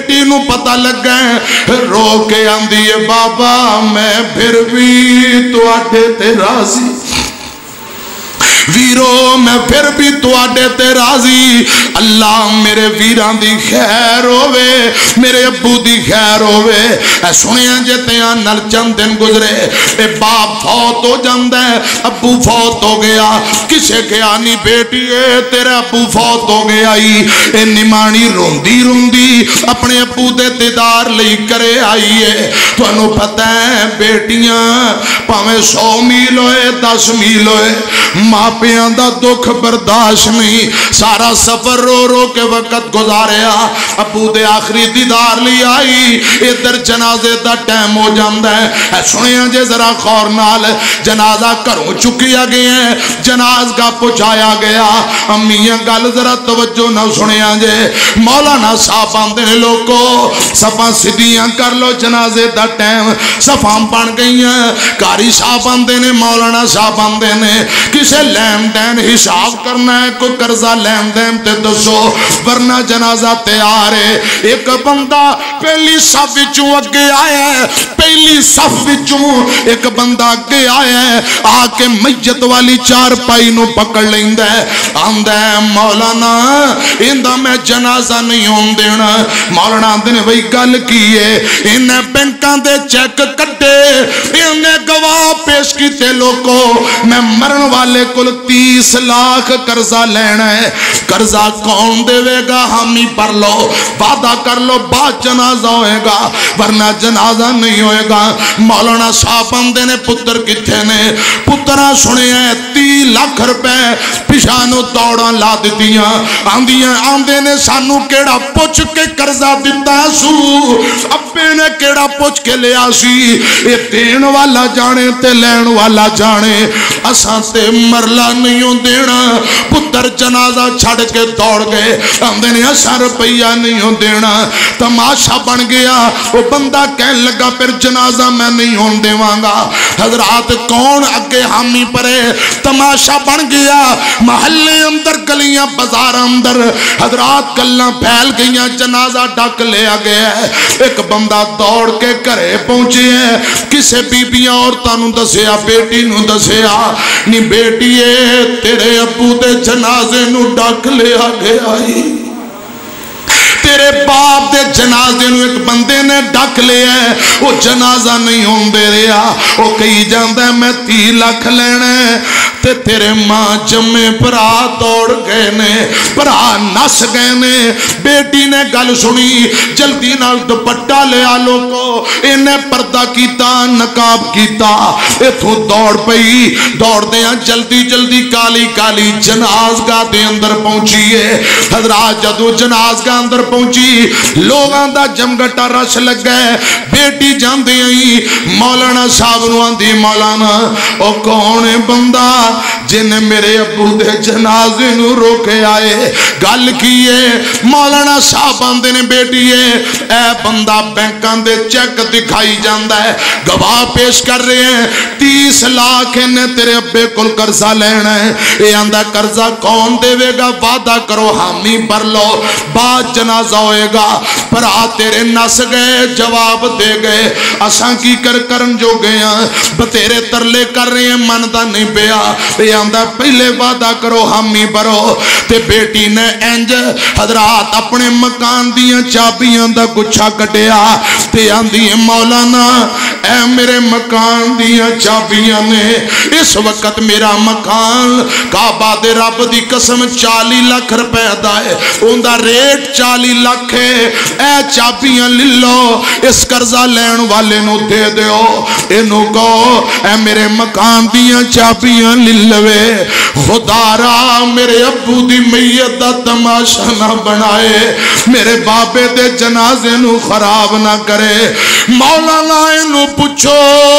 Speaker 2: पता लगा रो के आंदी है बाबा मैं फिर भी तुहाडे ते राजी वीरो मैं फिर भी तुहाडे ते राजी अल्लाह मेरे वीरां दी खैर होवे मेरे अब्बू दी खैर होवे ऐ सुनिया जे तियां नल चंद दिन गुजरे ए बाप फौत हो जांदा है अब्बू फौत हो गया किसे कहा नहीं बेटी ए तेरा अब्बू फौत हो गया ही ए निमाणी रोंदी रोंदी अपने अब्बू दे दीदार लई करे आई है तुहानू पता है बेटियां भावें सौ मील होए दस मील होए मापियां दा दुख बर्दाश्त नहीं सारा सफर रो रो के वक्त गुजारिया अबू दे आखिरी दीदार ली आई इधर जनाजे दा टाइम हो जांदा है सुनिया जे जरा खौर नाल जनाजा घरों चुकिया गया है जनाजा पहुंचाया गया अम्मियां गल जरा तवज्जो ना सुनिया जे मौलाना साहब आंदे ने लोको सफा सीधियां कर लो जनाजे दा टाइम सफा बन गई कारी साहब आंदे ने मौलाना साहब आंदे ने किसे लैन दैन हिसाब करना है कोई कर्जा लैन देन ते दसो वरना जनाजा तैयार है एक बंदा पहली सफ विचों अगे आया है पहली सफ विचों एक बंदा अगे आया है आके मैयत वाली चार पाई नू पकड़ लैंदा है आंदा है मौलाना इंदा मैं जनाजा नहीं होन देना मौलाना आंदे ने बई गल की है इन्हें बैंकां दे चेक कट्टे इन्हें गवाह पेश कीते लोको मैं मरन वाले कुल तीस लाख कर्जा लेना है कर्जा कौन देवेगा हामी भर लो वादा कर लो बाद जनाजा होएगा वरना जनाजा नहीं होएगा मौलाना साहब आंदे ने पुत्र किथे ने पुत्रा सुने तीस लाख रुपए पिछानू दौड़ा ला दित्तियां आंदियां आंदे ने सानू केड़ा पुछ के कर्जा दिता सू अब्बे ने केड़ा पुछ के लिया सी ये देन वाला जाने ते लैन वाला जाने असां ते मरला नहीं देना पुत्र जनाजा छड़ के दौड़ गए आंदे ने असां रुपया नहीं देना तमाशा बन गया वो बंदा कहन लगा फिर जनाजा मैं नहीं होने देवांगा हजरात कौन अगे हामी परे तमाशा बन गया महल्ले अंदर गलियां बाजार अंदर हजरात गल्लां फैल गई जनाजा डक लिया गया एक बंदा दौड़ के घरे पहुंचे है किसे बीबियां औरतां नूं दसिया बेटी नूं दसिया नी बेटी तेरे अब्बू दे जनाजे नू डक लिया गया ही तेरे बाप दे जनाजे नू एक बंदे ने डक लिया वो जनाजा नहीं होंदे रहा वो कही जांदा मैं तीस लाख लेना ते तेरे मां जम्मे भरा दौड़ गए ने भरा नस गए ने बेटी ने गल सुनी जल्दी नाल दुपट्टा लिया लोको इन्हें पर्दा कीता नकाब कीता इथों दौड़ पई दौड़दियां जल्दी जल्दी काली काली जनाजगाह दे अंदर पहुंची है हजरात जदों जनाजगाह अंदर पहुंची लोगां दा जमगटा रश लगा बेटी जांदे आई मौलाना साहब नूं आंदी मौलाना ओ कौन है बंदा जिन्हें मेरे अब्बू दे जनाजे नूं रोके आए गल की है मौलाना साहब आंदे ने बेटी है ए बंदा बैंकां दे चेक दिखाई जांदा है गवाह पेश कर रहे हैं तीस लाख इन्हें तेरे अब्बे कोल कर्जा लेना है ये आंदा कर्जा कौन देवेगा वादा करो हामी भर लो बाद जनाजा होएगा भरा तेरे नस गए जवाब दे गए असां की कर करन जो गए बतेरे तरले कर रहे हैं मनदा नहीं पिया ये आंदा पहले वादा करो हामी भरो ते बेटी ने इंज हजरात अपने मकान दियां चाबियां दा गुच्छा कटिया ते आंदी मौलाना ऐ मेरे मकान दियां चाबियां ने इस वक्त मेरा मकान काबा दे रब दी कसम चालीस लाख रुपए दा है उनदा रेट चालीस लाख है ऐ चाबियां ले लो इस कर्जा लैन वाले नूं दे दिओ इनू कहो ऐ मेरे मकान दियां चाबियां ले लवे खुदारा मेरे अब्बू दी मैयत दा तमाशा ना बनाए मेरे बाबे दे जनाजे नू खराब ना करे मौलाना इनू पूछो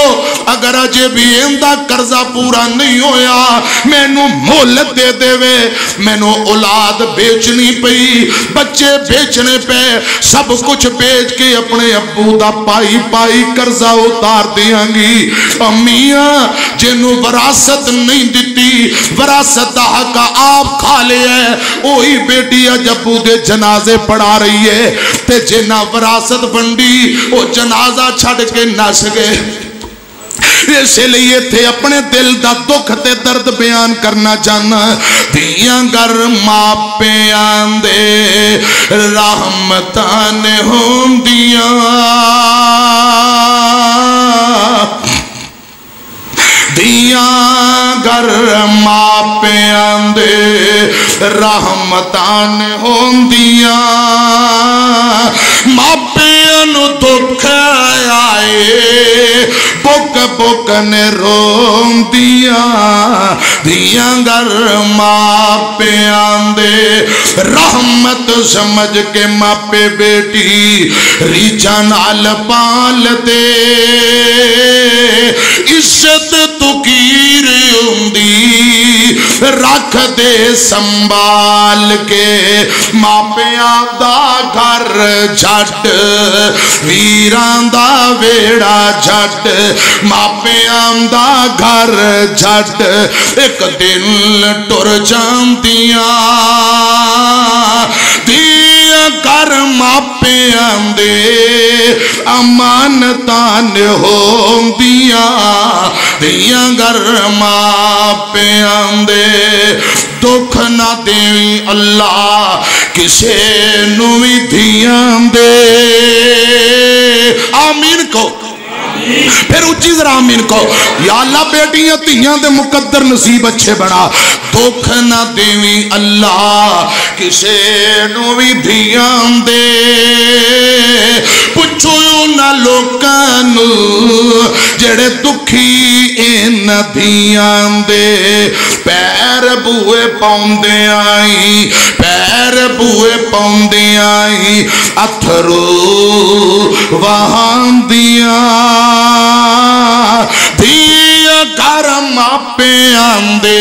Speaker 2: अगर अजे भी इंदा कर्जा पूरा नहीं होया मैनू मोहलत दे देवे मैनू औलाद बेचनी पई बच्चे बेचने पे सब कुछ बेच के अपने अब्बू दा पाई पाई कर्जा उतार देंगी अम्मियां जिन्नू विरासत नहीं दिती विरासत दा हक आप खा लिया वही बेटी अज अब्बू दे जनाजे पढ़ा रही है تے جنہ وراثت ونڈی وہ جنازہ چھڑ کے نس گئے اس لیے تھے اپنے دل دا دکھ تے درد بیان کرنا چاہنا دیاں گر ماپیاں دے رحمتان ہوں دیاں دیاں گر ماپیاں دے رحمتان ہوں دیاں ماپیاں نو دکھ آئے بک بک نے روم دیاں دیاں گر ماپیاں دے رحمت سمجھ کے ماپے بیٹی ریچا نال پال دے عزت تو کیر اندی رکھ دے سنبھال کے ماپیاں دا گھر جھٹ ویران دا ویڑا جھٹ ماپیاں دا گھر جھٹ ایک دن ٹر جاندیاں دیاں گر ماپیاں دے امانتان ہوندیاں دیاں گر ماپیاں دے دکھ نہ دیویں اللہ کسے نوی دیاں دے آمین کو پھر اچھی ذرا آمین کو یا اللہ بیٹیاں تیاں دے مقدر نصیب اچھے بنا دکھ نہ دیویں اللہ کسے نوی دیاں دے پچھو نہ لوکانو جڑے دکھی این دیاں دے پیر بوئے پاؤندے آئی پیر بوئے پاؤندے آئی اتھرو وہاں دیاں دیا کرم اپیاں دے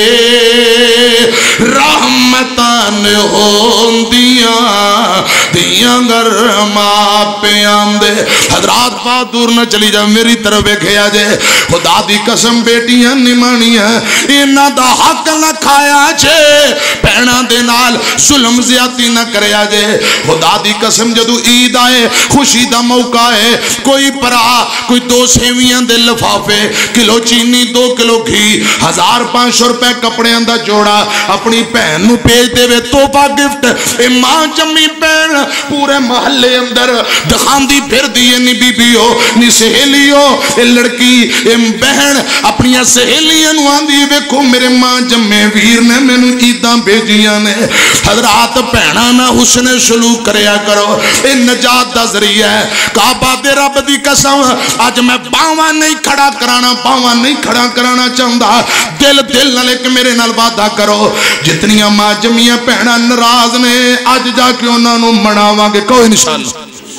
Speaker 2: رحمتان ہوندیاں دیا کرم اپیاں دے حضرات بات دور نہ چلی جا میری طرف کھیا جے خدا دی قسم بیٹیاں نمانیاں انہاں دا حق نہ کھایا جے پہنا دے نال ظلم زیادتی نہ کریا جے خدا دی قسم جدو عید آئے خوشی دا موقع ہے کوئی پرا کوئی دو سیویاں دے لفافے کلو چینی دو کلو گھی ہزار پانچ سو روپے کپڑے اندر جوڑا اپنی پہن نو پیج دے وے توبہ گفٹ اے ماں جمی پہن پورے محلے اندر دخان دی پھر دیئے نی بی بی ہو نی سہیلی ہو اے لڑکی اے بہن اپنی سہیلیاں نو آندی ویکھو میرے ماں جمے ویر نے میں نو عیداں بھیجیاں نے حضرات پہنا نہ حسن سلوک کریا کرو اے نجات دا ذریعہ ہے کعبہ دے رب دی قسم آج میں باواں نہیں کھڑا کرانا باواں نہیں کھڑا کرانا چاہتا دل دل نہ لے کے میرے نال وعدہ کرو جتنیاں ماں جمیاں پہنا ناراض نے آج جا کے انہاں نو مناواں گے کوئی انشاءاللہ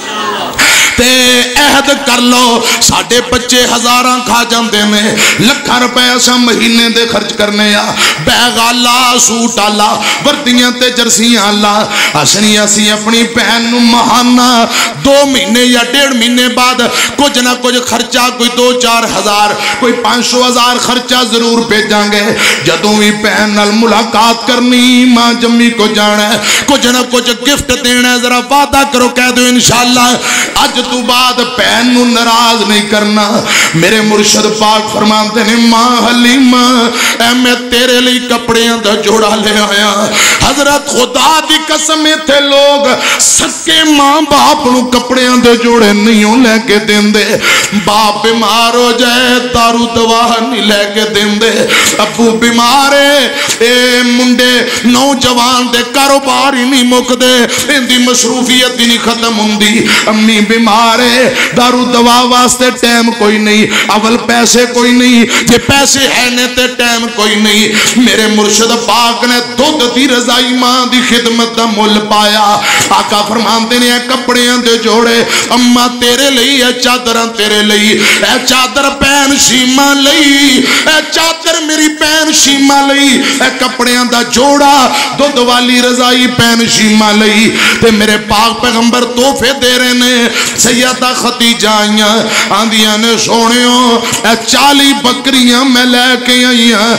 Speaker 2: تے عہد کر لو ساڑھے بچے ہزاراں کھا جاندے میں لکھا روپے ایسا مہینے دے خرچ کرنے یا بیگ اللہ سوٹ اللہ وردیاں تے جرسیاں اللہ اسنی اسی اپنی پہن مہانا دو مہینے یا ڈیڑھ مہینے بعد کچھ نہ کچھ خرچہ کوئی دو چار ہزار کوئی پانچ سو ہزار خرچہ ضرور بھیجاں گے جدوں ہی پہن نال ملاقات کرنی ماں جمی کو جانا ہے کچھ نہ کچھ گفٹ دینا ہے ذرا وعدہ کرو کہہ دو انشاءاللہ آج تو بعد پہن نو ناراض نہیں کرنا میرے مرشد پاک فرماتے ہیں ماں حلیمہ اے میں تیرے لئے کپڑیاں دا جوڑا لے آیا حضرت خدا دی قسم تھے لوگ سکے ماں باپ نو کپڑیاں دے جوڑے نہیں ہوں لے کے دیں دے باپ بیمار ہو جائے دارو دوا نہیں لے کے دیں دے ابو بیمارے اے منڈے نوجوان دے کاروبار ہی نہیں مک دے ان دی مصروفیت ہی نہیں ختم ہوں دی امی بیمار ہے دارو دوا واسطے ٹیم کوئی نہیں اول پیسے کوئی نہیں یہ پیسے ہے نے تے ٹیم کوئی نہیں میرے مرشد پاک نے دودھ دی رضائی ماں دی خدمت دا مل پایا آقا فرماندے نے کپڑیاں دے جوڑے اممہ تیرے لئی اے چادران تیرے لئی اے چادر پین شیمہ لئی اے چادر میری پین شیمہ لئی اے کپڑیاں دا جوڑا دودھ والی رضائی پین شیمہ لئی تے میرے پاک پیغمبر توفے دے رہے نے سیدہ خدیجہ آئیاں آندیاں نے سونیوں اے چالی بکریاں میں لے کے آئیاں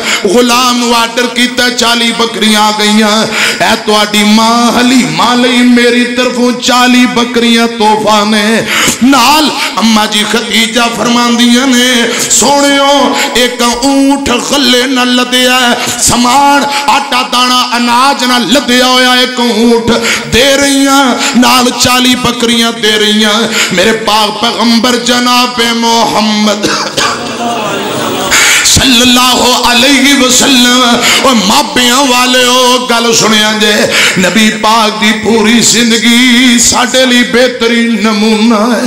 Speaker 2: غلام آرڈر کیتا چالی بکریاں آ گئیاں اے تواڈی ماں حلیمہ لئی میری طرفوں چالی بکریاں تحفہ نے نال اما جی خدیجہ فرماندیاں نے سونیو ایک اونٹ غلے نہ لدیا سامان آٹا دانا اناج نہ لدیا ہویا ایک اونٹ دے رہیاں نال چالی بکریاں دے رہیاں میرے پاک پیغمبر جناب محمد صلی اللہ علیہ وسلم اور مابیاں والے ہو گل سنیا جے نبی پاک دی پوری زندگی ساڑھے لی بہترین نمونہ ہے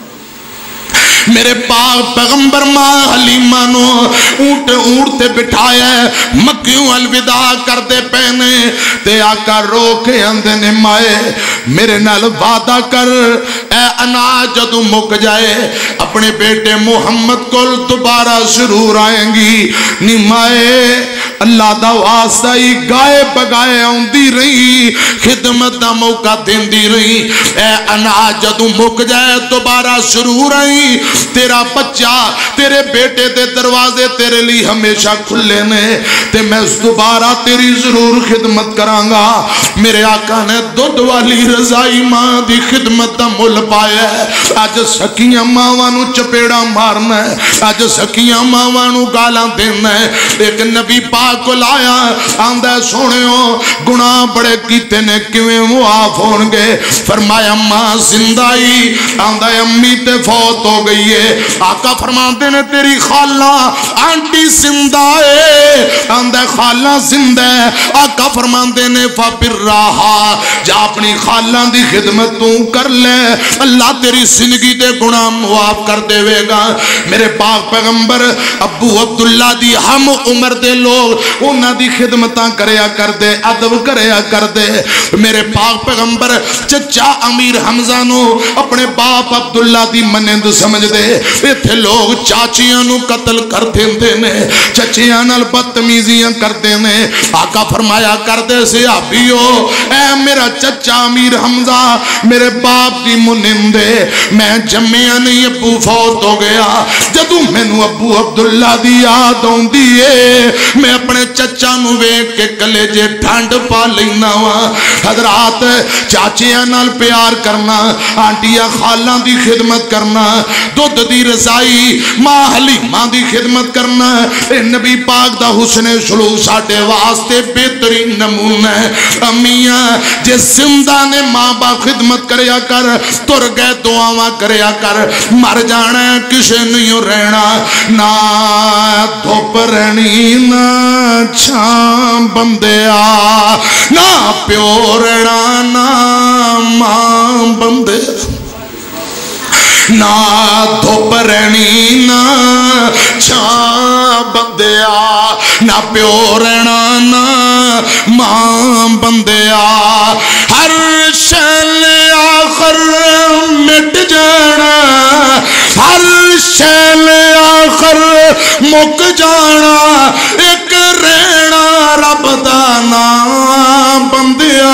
Speaker 2: میرے پاک پیغمبر ماں حلیمہ نو اونٹ اونٹ تے بٹھایا ہے مکیوں الوداع کر دے پہنے تے آقا رو کے اندے نے مائے میرے نال وعدہ کر اے اناج جدو مک جائے اپنے بیٹے محمد کل دوبارہ ضرور آئیں گی نی مائے اللہ دا واسطہ ہی گائے بگائے آندی رہی خدمت دا موقع دین دی رہی اے اناج جدو مک جائے دوبارہ ضرور آئیں تیرا بچہ تیرے بیٹے دے دروازے تیرے لی ہمیشہ کھلے نے تے میں دوبارہ تیری ضرور خدمت کرانگا میرے آقا نے دودھ والی رضائی ماں دی خدمت دا مل پایا ہے آج سکیاں ماوانو چپیڑا مارنا ہے آج سکیاں ماوانو گالاں دینا ہے ایک نبی پاک کو لایا آندہ سونے ہو گناہ بڑے کیتے نے کیویں معاف ہونگے فرمایا ماں زندائی آندہ امی تے فوت ہو گئی ہے آقا فرماتے نے تیری خالہ آنٹی زندہ ہے آندہ خالہ زندہ ہے آقا فرماتے نے فابر راہا جا اپنی خالہ دی خدمت تو کر لے اللہ تیری زندگی دے گناہ معاف کر دے وے گا میرے پاک پیغمبر ابو عبداللہ دی ہم عمر دے لوگ انہاں دی خدمتاں کریا کر دے ادب کریا کر دے میرے پاک پیغمبر چچا امیر حمزہ نو اپنے باپ عبداللہ دی منند سمجھ دے ایتھے لوگ چاچیاں نو قتل کر دیندے نے چچیاں نال بدتمیزیاں کر دینے آقا فرمایا کر دے صحابیو اے میرا چچا امیر حمزہ میرے باپ دی منندے میں جمعیاں نہیں ابو فوت ہو گیا جدو میں نو ابو عبداللہ دی یاد ہوں دیئے میں اپنے چچا نو ویک کے کلے جے ٹھانڈ پا لینا ہوا حضرات چاچیاں نال پیار کرنا آنٹیاں خالاں دی خدمت کرنا دودھ دی رضائی ماں حلیمہ دی خدمت کرنا اے نبی پاک دا حسن سلوک ساٹے واسطے بہترین نمونہ ہے امیاں جس زندہ نے ماں با خدمت کریا کر تر گئے دعاواں کریا کر مر جانا کسے نہیں رہنا نہ دھوپ رہنی نہ چھاں بندیا نہ پیو رہنا نہ ماں بندے نہ دھوپ رہنی نہ چھاں بندیا نہ پیو رہنا نہ ماں بندیا ہر شیل آخر مٹ جانا ہر شیل آخر مک جانا ایک رہنا رب دا نام بندیا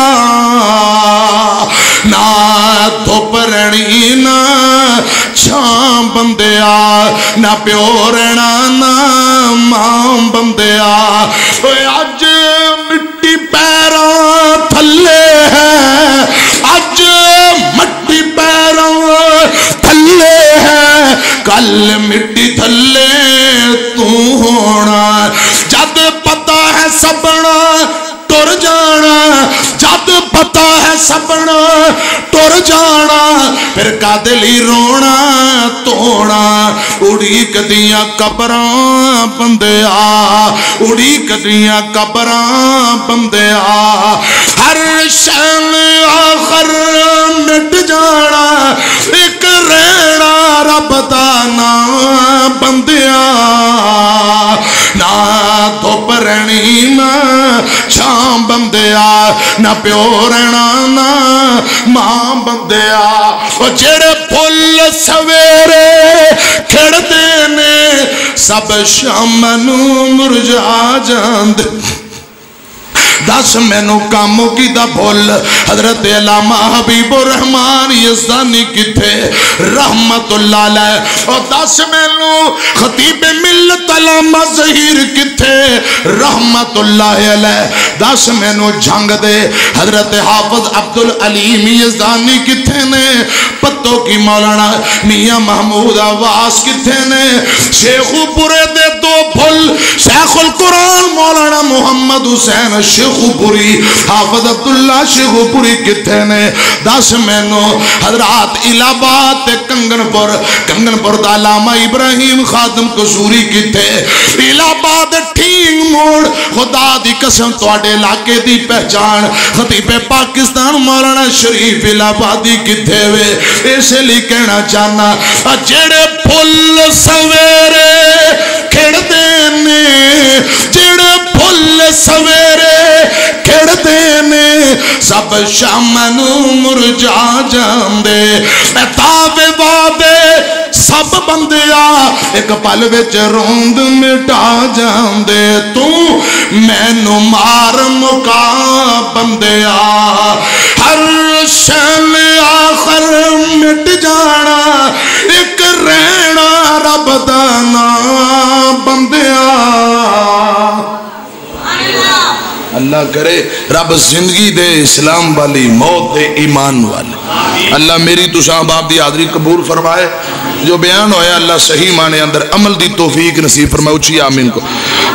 Speaker 2: نہ دھوپ رہنی نہ چھاں بندیا نہ پیو رہنا نہ ماں بندیا اج مٹی پیروں تھلے ہے اج مٹی پیروں تھلے ہے کل مٹی تھلے تو ہونا جد پتا ہے سبنا ٹر جانا جد پتا ہے سبنا ٹر جانا پھر کادلی رونا توڑا اڑی کدیاں قبراں بندیا اڑی کدیاں قبراں بندیا ہر شان آخر مٹ جانا ایک رہنا رب دا نام بندیا نہ دھوپ رہنی نہ چھاں بندیا نہ پیو رہنا نہ ماں بندیا وہ جڑے پھل سویرے کھڑ دینے سب شام نو مرجا جاندے دس مینو کاموں کی دا بھول حضرت علامہ حبیب الرحمن یزدانی کتھے رحمت اللہ علیہ اور دس مینو خطیب ملت علامہ ظہیر کتھے रहमतुल्लाह अलैह दस मैनू जंग दे हजरत हाफिज अब्दुल अलीम यज़दानी किथे ने पत्तो की मौलाना मियां महमूद आवास किथे ने शेखुपुरे दे दो फुल शेखुल कुरान मौलाना मोहम्मद हुसैन शेखुपुरी हाफिज अब्दुल्ला शेखुपुरी किथे ने दस मैनू हजरात इलाहाबाद ते कंगनपुर कंगनपुर दा अल्लामा इब्राहिम खादम कसूरी किथे इलाहाबाद ठीक मोड़ खुदा दी कसम तुहाडे इलाके दी पहचान खतीबे पाकिस्तान मौलाना शरीफ इलाहाबादी किथे वे इसलिए कहना चाहना जेड़े फुल सवेरे खिड़दे ने जेड़े फुल सवेरे खिड़दे ने सब शाम नू मुरझा जांदे तावे वादे सब बंदिया एक पल विच रोंद मिटा जांदे तू मैनू मार मुका बंदिया हर शन आखर मिट जाना एक रहना रब दा नाम बंदिया अल्लाह करे रब जिंदगी दे इस्लाम वाली मौत दे ईमान वाली अल्लाह मेरी तुसां बाप दी हाज़री कबूल फरमाए जो बयान होया अल्लाह सही माने अंदर अमल दी तौफीक नसीब फरमाए उच्ची आमीन को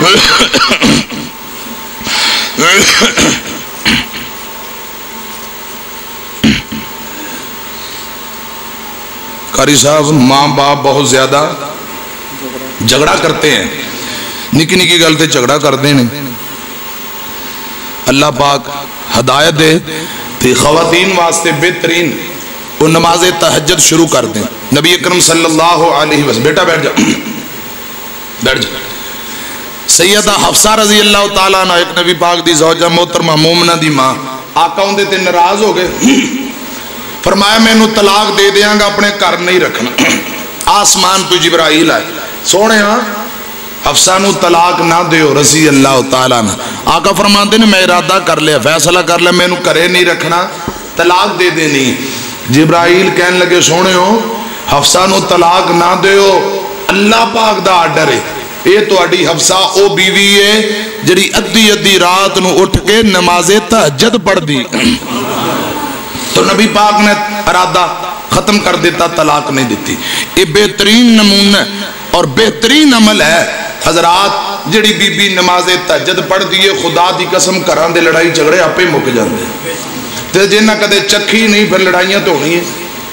Speaker 2: कारी साहब माँ बाप बहुत ज्यादा झगड़ा करते हैं निकी निकी गल ते झगड़ा करते हैं अल्लाह पाक हदायत दे ते खवातीन वास्ते बेहतरीन वो नमाज तहज्जुद शुरू कर दें नबी अकरम सल्लल्लाहु अलैहि वसल्लम बेटा बैठ जा बैठ जा सैयदा हफ्सा रजी अल्लाह तआला अन्हा एक नबी पाक दी ज़ौजा मोहतरमा मोमना दी मां आका उनदे ते नाराज हो गए फरमाया मैनू तलाक दे देंगा अपने घर नहीं रखना आसमान तो जिब्राइल आए सोने हफ्सा नू तलाक ना दियो रसी अल्लाह तआला ना आका फरमाते ने मैं इरादा कर लिया फैसला कर लिया मैनू घरे नहीं रखना तलाक दे देनी जिब्राइल कहन लगे सोने हफ्सा नू तलाक ना दियो अल्लाह पाक दा आर्डर है ये तुहाडी हफ्सा ओ बीवी है जिहड़ी अद्धी अद्धी रात नू उठ के नमाज़े तहज्जुद पढ़दी तो नबी पाक ने इरादा खत्म कर देता तलाक नहीं देती ये बेहतरीन नमूना और बेहतरीन अमल है हजरात जिहड़ी बीबी नमाज़े तहज्जुद पढ़दी है खुदा दी कसम घरां दे लड़ाई झगड़े आपे मुक जांदे ते जिन्हां कदे चखी नहीं फिर लड़ाइयां तो होनी है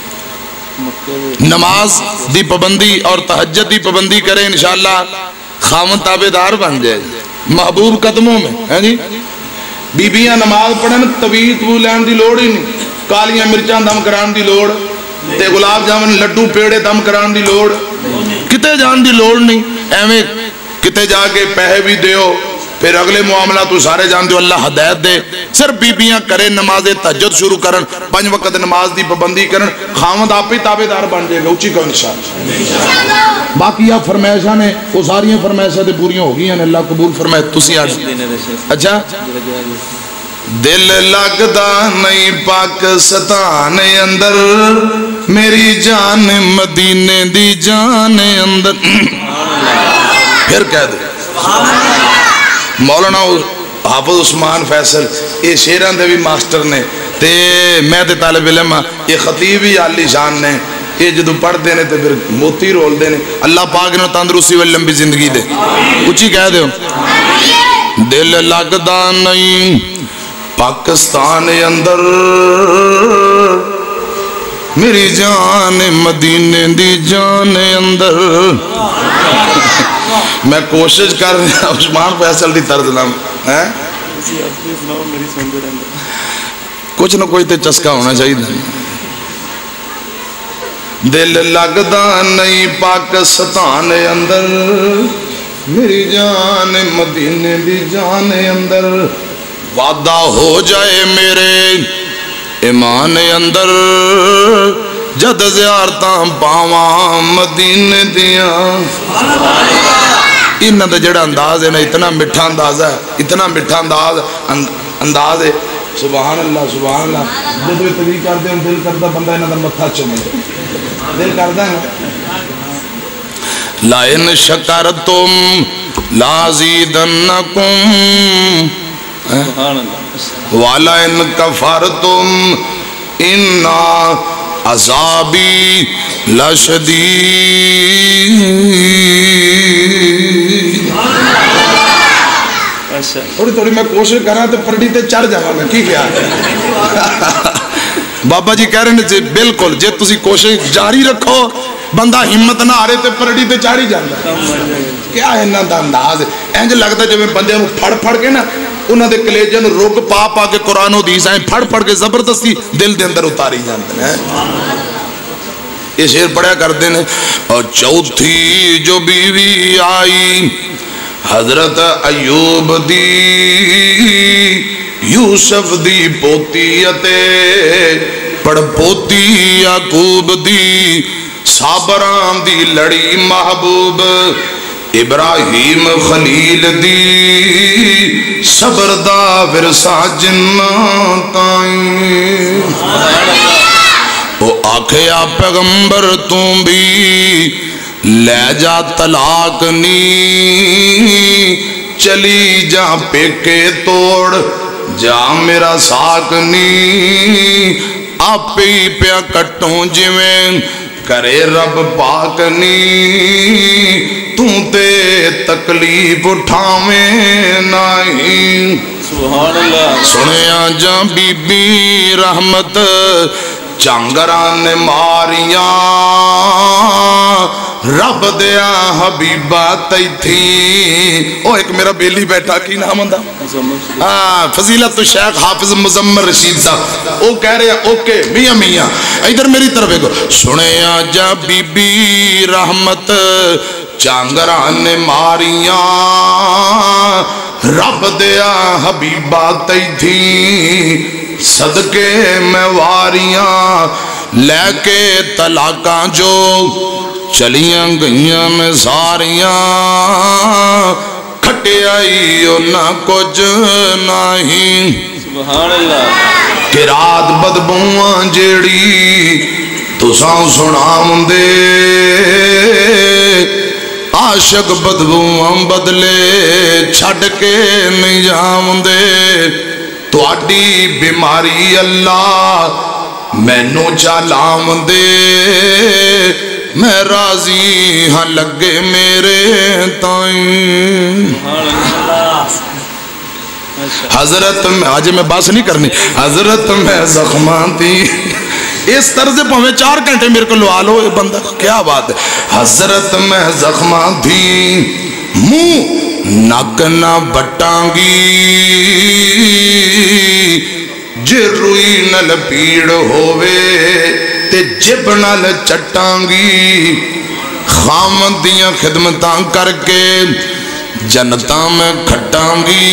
Speaker 2: नमाज दी पाबंदी और तहज्जुद दी पाबंदी करे इंशाअल्लाह खामद ताबेदार बन जाए महबूब कदमों में है जी बीबियां नमाज पढ़न तवीज़ तू लैण दी लोड़ ही नहीं कालियां मिर्चां दम कराने की लोड़ ते गुलाब जामुन लड्डू पेड़े दम कराने की लोड़ किते जान की लोड़ नहीं एवें किते जाके पैसे भी दियो फिर अगले मुआमला तू सारे जानते हो अल्लाह हदायत दे सिर्फ बीबियां करे नमाज़े तहज्जुद शुरू करन पांच वक्त नमाज की पाबंदी करन खामद आप ही ताबेदार बन जाएगा उच्ची कहो इंशाअल्लाह बाकी आ फरमाइशां ने वो सारियां फरमाइशां ते पूरियां हो गई अल्लाह कबूल फरमाए तुसी आज अच्छा दिल लगदा नहीं पाकिस्तान अंदर मेरी जान मदीने दी जान अंदर फिर कह दे मौलाना हाफिज उस्मान फैसल ये शेरां दे भी मास्टर ने ते मैं ते तालिब इल्म हां ये खतीब भी आली शान ने ये जो पढ़ते हैं तो फिर मोती रोलते हैं अल्लाह पाक ने तंदुरुस्ती वाली लंबी जिंदगी दे उच्ची कह दो दिल लगदा नहीं पाकिस्तान अंदर मेरी जान मदीने दी जान अंदर मैं कोशिश कर रहा उस्मान फैसल की तर्ज नाम है कुछ ना कुछ तो चस्का होना चाहिए दिल लगदा नहीं पाकिस्तान अंदर मेरी जान मदीने दी जान अंदर वादा हो जाए मेरे ईमान अंदर जद ज़ियारतां पावा मदीने दियां इन्हां दा जिहड़ा अंदाज है ना इतना मिठा अंदाज है इतना मिठा अंदाज अंदाज है सुभान अल्लाह सुभान अल्लाह जब ये तकरीर करते हैं दिल करता बंदा इन्हां दा मत्था चुमे दिल करदा है लाइन शकर तुम لازیدنکم وَلَئِنْ كَفَرْتُمْ إِنَّ عَذَابِي لَشَدِيدٌ۔ تھوڑی تھوڑی میں کوشش کر رہا تو پرڑی تے چڑھ جاواں گا کی خیال ہے؟ بابا جی کہہ رہے ہیں جی بالکل جے تسی کوشش جاری رکھو بندہ ہمت نہ آرے تے پرڑی تے چڑھ ہی جاندا کیا ہے انہاں دا انداز انج لگدا جویں بندے نوں پھڑ پھڑ کے نا انہاں دے کلیجے نوں رگ پا پا کے قرآن و حدیث آئیں پھڑ پھڑ کے زبردستی دل دے اندر اتاری جاندے ہیں۔ یہ شعر پڑھیا کرتے ہیں اور چوتھی جو بیوی آئی حضرت ایوب دی یوسف دی پوتی اتے پڑ پوتی یعقوب دی صابران دی لڑی محبوب ابراہیم خلیل دی صبر دا ورثہ جناتائیں وہ آکھیا پیغمبر تم بھی لے جا طلاق نی چلی جا پیکے توڑ جا میرا ساک نی آپ ہی پیا کٹوں جویں کرے رب پاک نی توں تے تکلیف اٹھاویں نہیں۔ سبحان اللہ۔ سنیا جا بی بی رحمت چانگران ماریاں رب دیا حبیبہ تی تھی او ایک میرا بیلی بیٹھا کی نام اندہ فضیلت شیخ حافظ مزمر رشید صاحب او کہہ رہے ہیں اوکے میاں میاں ادھر میری طرف ایک سنے آجا بی بی رحمت چانگران ماریاں رب دیا حبیبہ تی تھی صدقے میں واریاں لے کے طلاقاں جو چلیاں گئیاں میں ساریاں کھٹے آئی نہ کچھ نہیں۔ سبحان اللہ۔ کہ رات بدبوان جیڑی تو ساں سنام دے عاشق بدبوان بدلے چھڑ کے نہیں جام دے تو اڈی بیماری اللہ میں نو چالام دے میں راضی ہاں لگے میرے تائیں۔ حضرت میں آج میں باس نہیں کرنی حضرت میں زخمان تھی اس طرح سے پہنوے چار گھنٹے میرے کو لوا لو یہ بندہ کیا بات ہے۔ حضرت میں زخمان تھی منہ نک نہ بٹانگی جے روئی نل پیڑ ہووے تے جب نل چٹانگی خامدیاں خدمتاں کر کے جنتاں میں کھٹانگی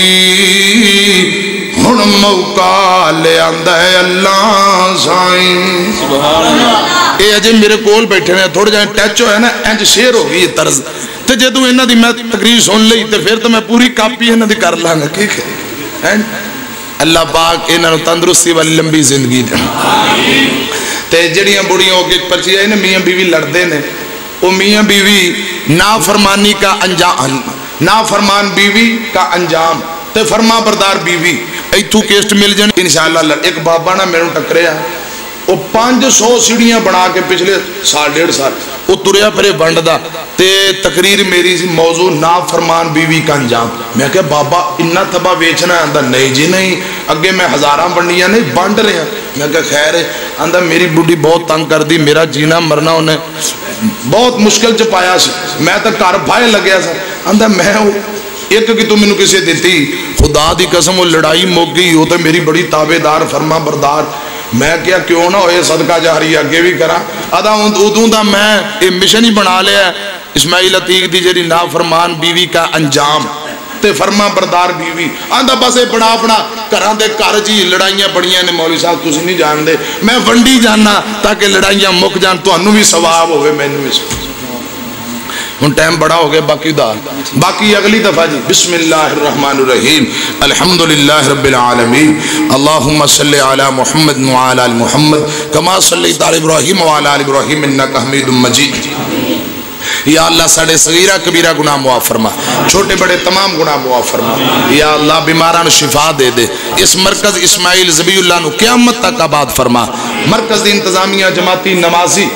Speaker 2: ہن موقع لے آندہ ہے اللہ سائیں۔ سبحان اللہ۔ اے اجے میرے کول بیٹھے ہیں تھوڑے جائیں ٹیچو ہے نا انج شیر ہو گئی یہ طرز تے جے تو انہاں دی میں تقریر سن لئی تے پھر تو میں پوری کاپی انہاں دی کر لانگا ٹھیک ہے اللہ پاک انہاں تندرستی والی لمبی زندگی دے تے جڑیاں بڑیاں ہو کے پرچی آئی نا میاں بیوی لڑدے نے وہ میاں بیوی نافرمانی کا انجام نافرمان بیوی کا انجام تے فرما بردار بیوی ایتھو کیسٹ مل جائیں انشاءاللہ لڑ ایک بابا نا میرے ٹکرے ہیں وہ پانچ سو سیڑیاں بنا کے پچھلے سال ڈیڑھ سال وہ تریا پھرے بنڈ دا تے تقریر میری سی موضوع نافرمان بیوی کا انجام میں کہا بابا انہا تھبا ویچنا ہے اندھا نہیں جی نہیں اگے میں ہزاراں بنڈیاں نہیں بانڈ رہے ہیں میں کہا خیر ہے اندھا میری بڑی بہت تنگ کر دی میرا جینا مرنا انہیں بہت مشکل چپایا سی میں تا کار بھائے لگیا سا اندھا میں ہوں ایک کہ تو منو کسے دیتی خدا دی قسم وہ لڑائی موک گئی ہوتا میری بڑی تابعدار فرما بردار میں کیا کیوں نہ ہوئے صدقہ جاری آگے بھی کرا ادا ادھوں دا میں ایک مشن ہی بنا لیا اسماعیل عتیق دی جری نافرمان بیوی کا انجام تے فرما بردار بیوی آندہ بس بڑا بڑا کران دے کارجی لڑائیاں بڑیاں نے مولوی صاحب تسی نہیں جان دے میں ونڈی جاننا تاکہ لڑائیاں مک جان تو انہوں بھی ثواب ہوئے میں انہوں بھی ثواب ان ٹائم بڑا ہو گیا باقی دا باقی اگلی دفعہ جی بسم اللہ الرحمن الرحیم الحمدللہ رب العالمین اللہم صلی علی محمد وعلی آل محمد کما صلیت علی ابراہیم وعلی آل ابراہیم انکا حمید مجید یا اللہ ساڑے صغیرہ کبیرہ گناہ معاف فرما، چھوٹے بڑے تمام گناہ معاف فرما، یا اللہ بیماران شفا دے دے، اس مرکز اسماعیل ذبیح اللہ نو قیامت تک آباد فرما، مرکز دی انتظامیہ جماعتی نمازی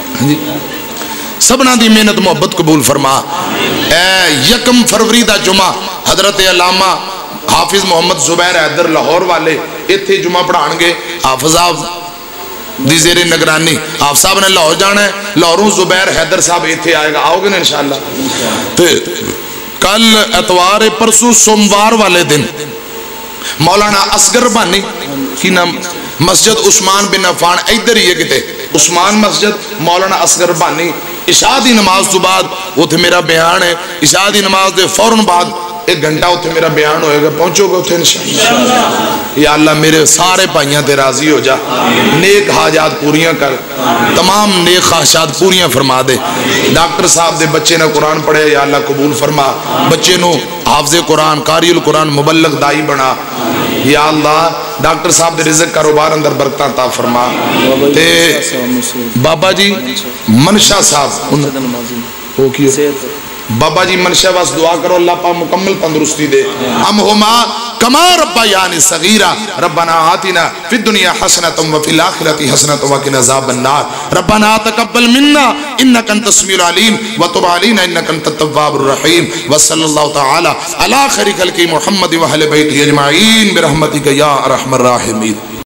Speaker 2: سبنا دی محنت محبت قبول فرما۔ اے یکم فروری دا جمعہ حضرت علامہ حافظ محمد زبیر حیدر لاہور والے ایتھے جمعہ پڑھانگے، حافظ صاحب دی زیر نگرانی، حافظ صاحب نے لاہور جانا ہے، لاہوروں زبیر حیدر صاحب ایتھے آئے گا، آؤ گے نا انشاءاللہ۔ تو کل اتوار پرسو سوموار والے دن مولانا اصغر بانی کی نام مسجد عثمان بن عفان ادھر ہی ہے کتے عثمان مسجد مولانا اصغر بانی، عشاء دی نماز تو بعد وہ تھے میرا بیان ہے، عشاء دی نماز دے فوراں بعد ایک گھنٹہ اتھے میرا بیان ہوئے گا، پہنچو گا اتھے انشاءاللہ۔ یا اللہ میرے سارے پائیاں تے راضی ہو جا، نیک حاجات پوریاں کر، تمام نیک خواہشات پوریاں فرما دے، ڈاکٹر صاحب دے بچے نے قرآن پڑھے یا اللہ قبول فرما، بچے نو حافظ قرآن قاری القرآن مبلغ دائی بنا، یا اللہ ڈاکٹر صاحب دے رزق کاروبار اندر برکتاں عطا فرما۔ تے بابا جی منشا صاحب وہ کیوں بابا جی منشا واس دعا کرو اللہ پاک مکمل تندرستی دے، ہم ہما کما ربا یعنی صغیرہ ربنا آتنا فی الدنیا حسنۃ وفی الآخرۃ حسنۃ وقنا عذاب النار ربنا تقبل منا انک انت السمیع العلیم وتب علینا انک انت التواب الرحیم وصلی اللہ تعالی علی خیر خلق محمد و اہل بیتہ اجمعین برحمتک یا ارحم الراحمین۔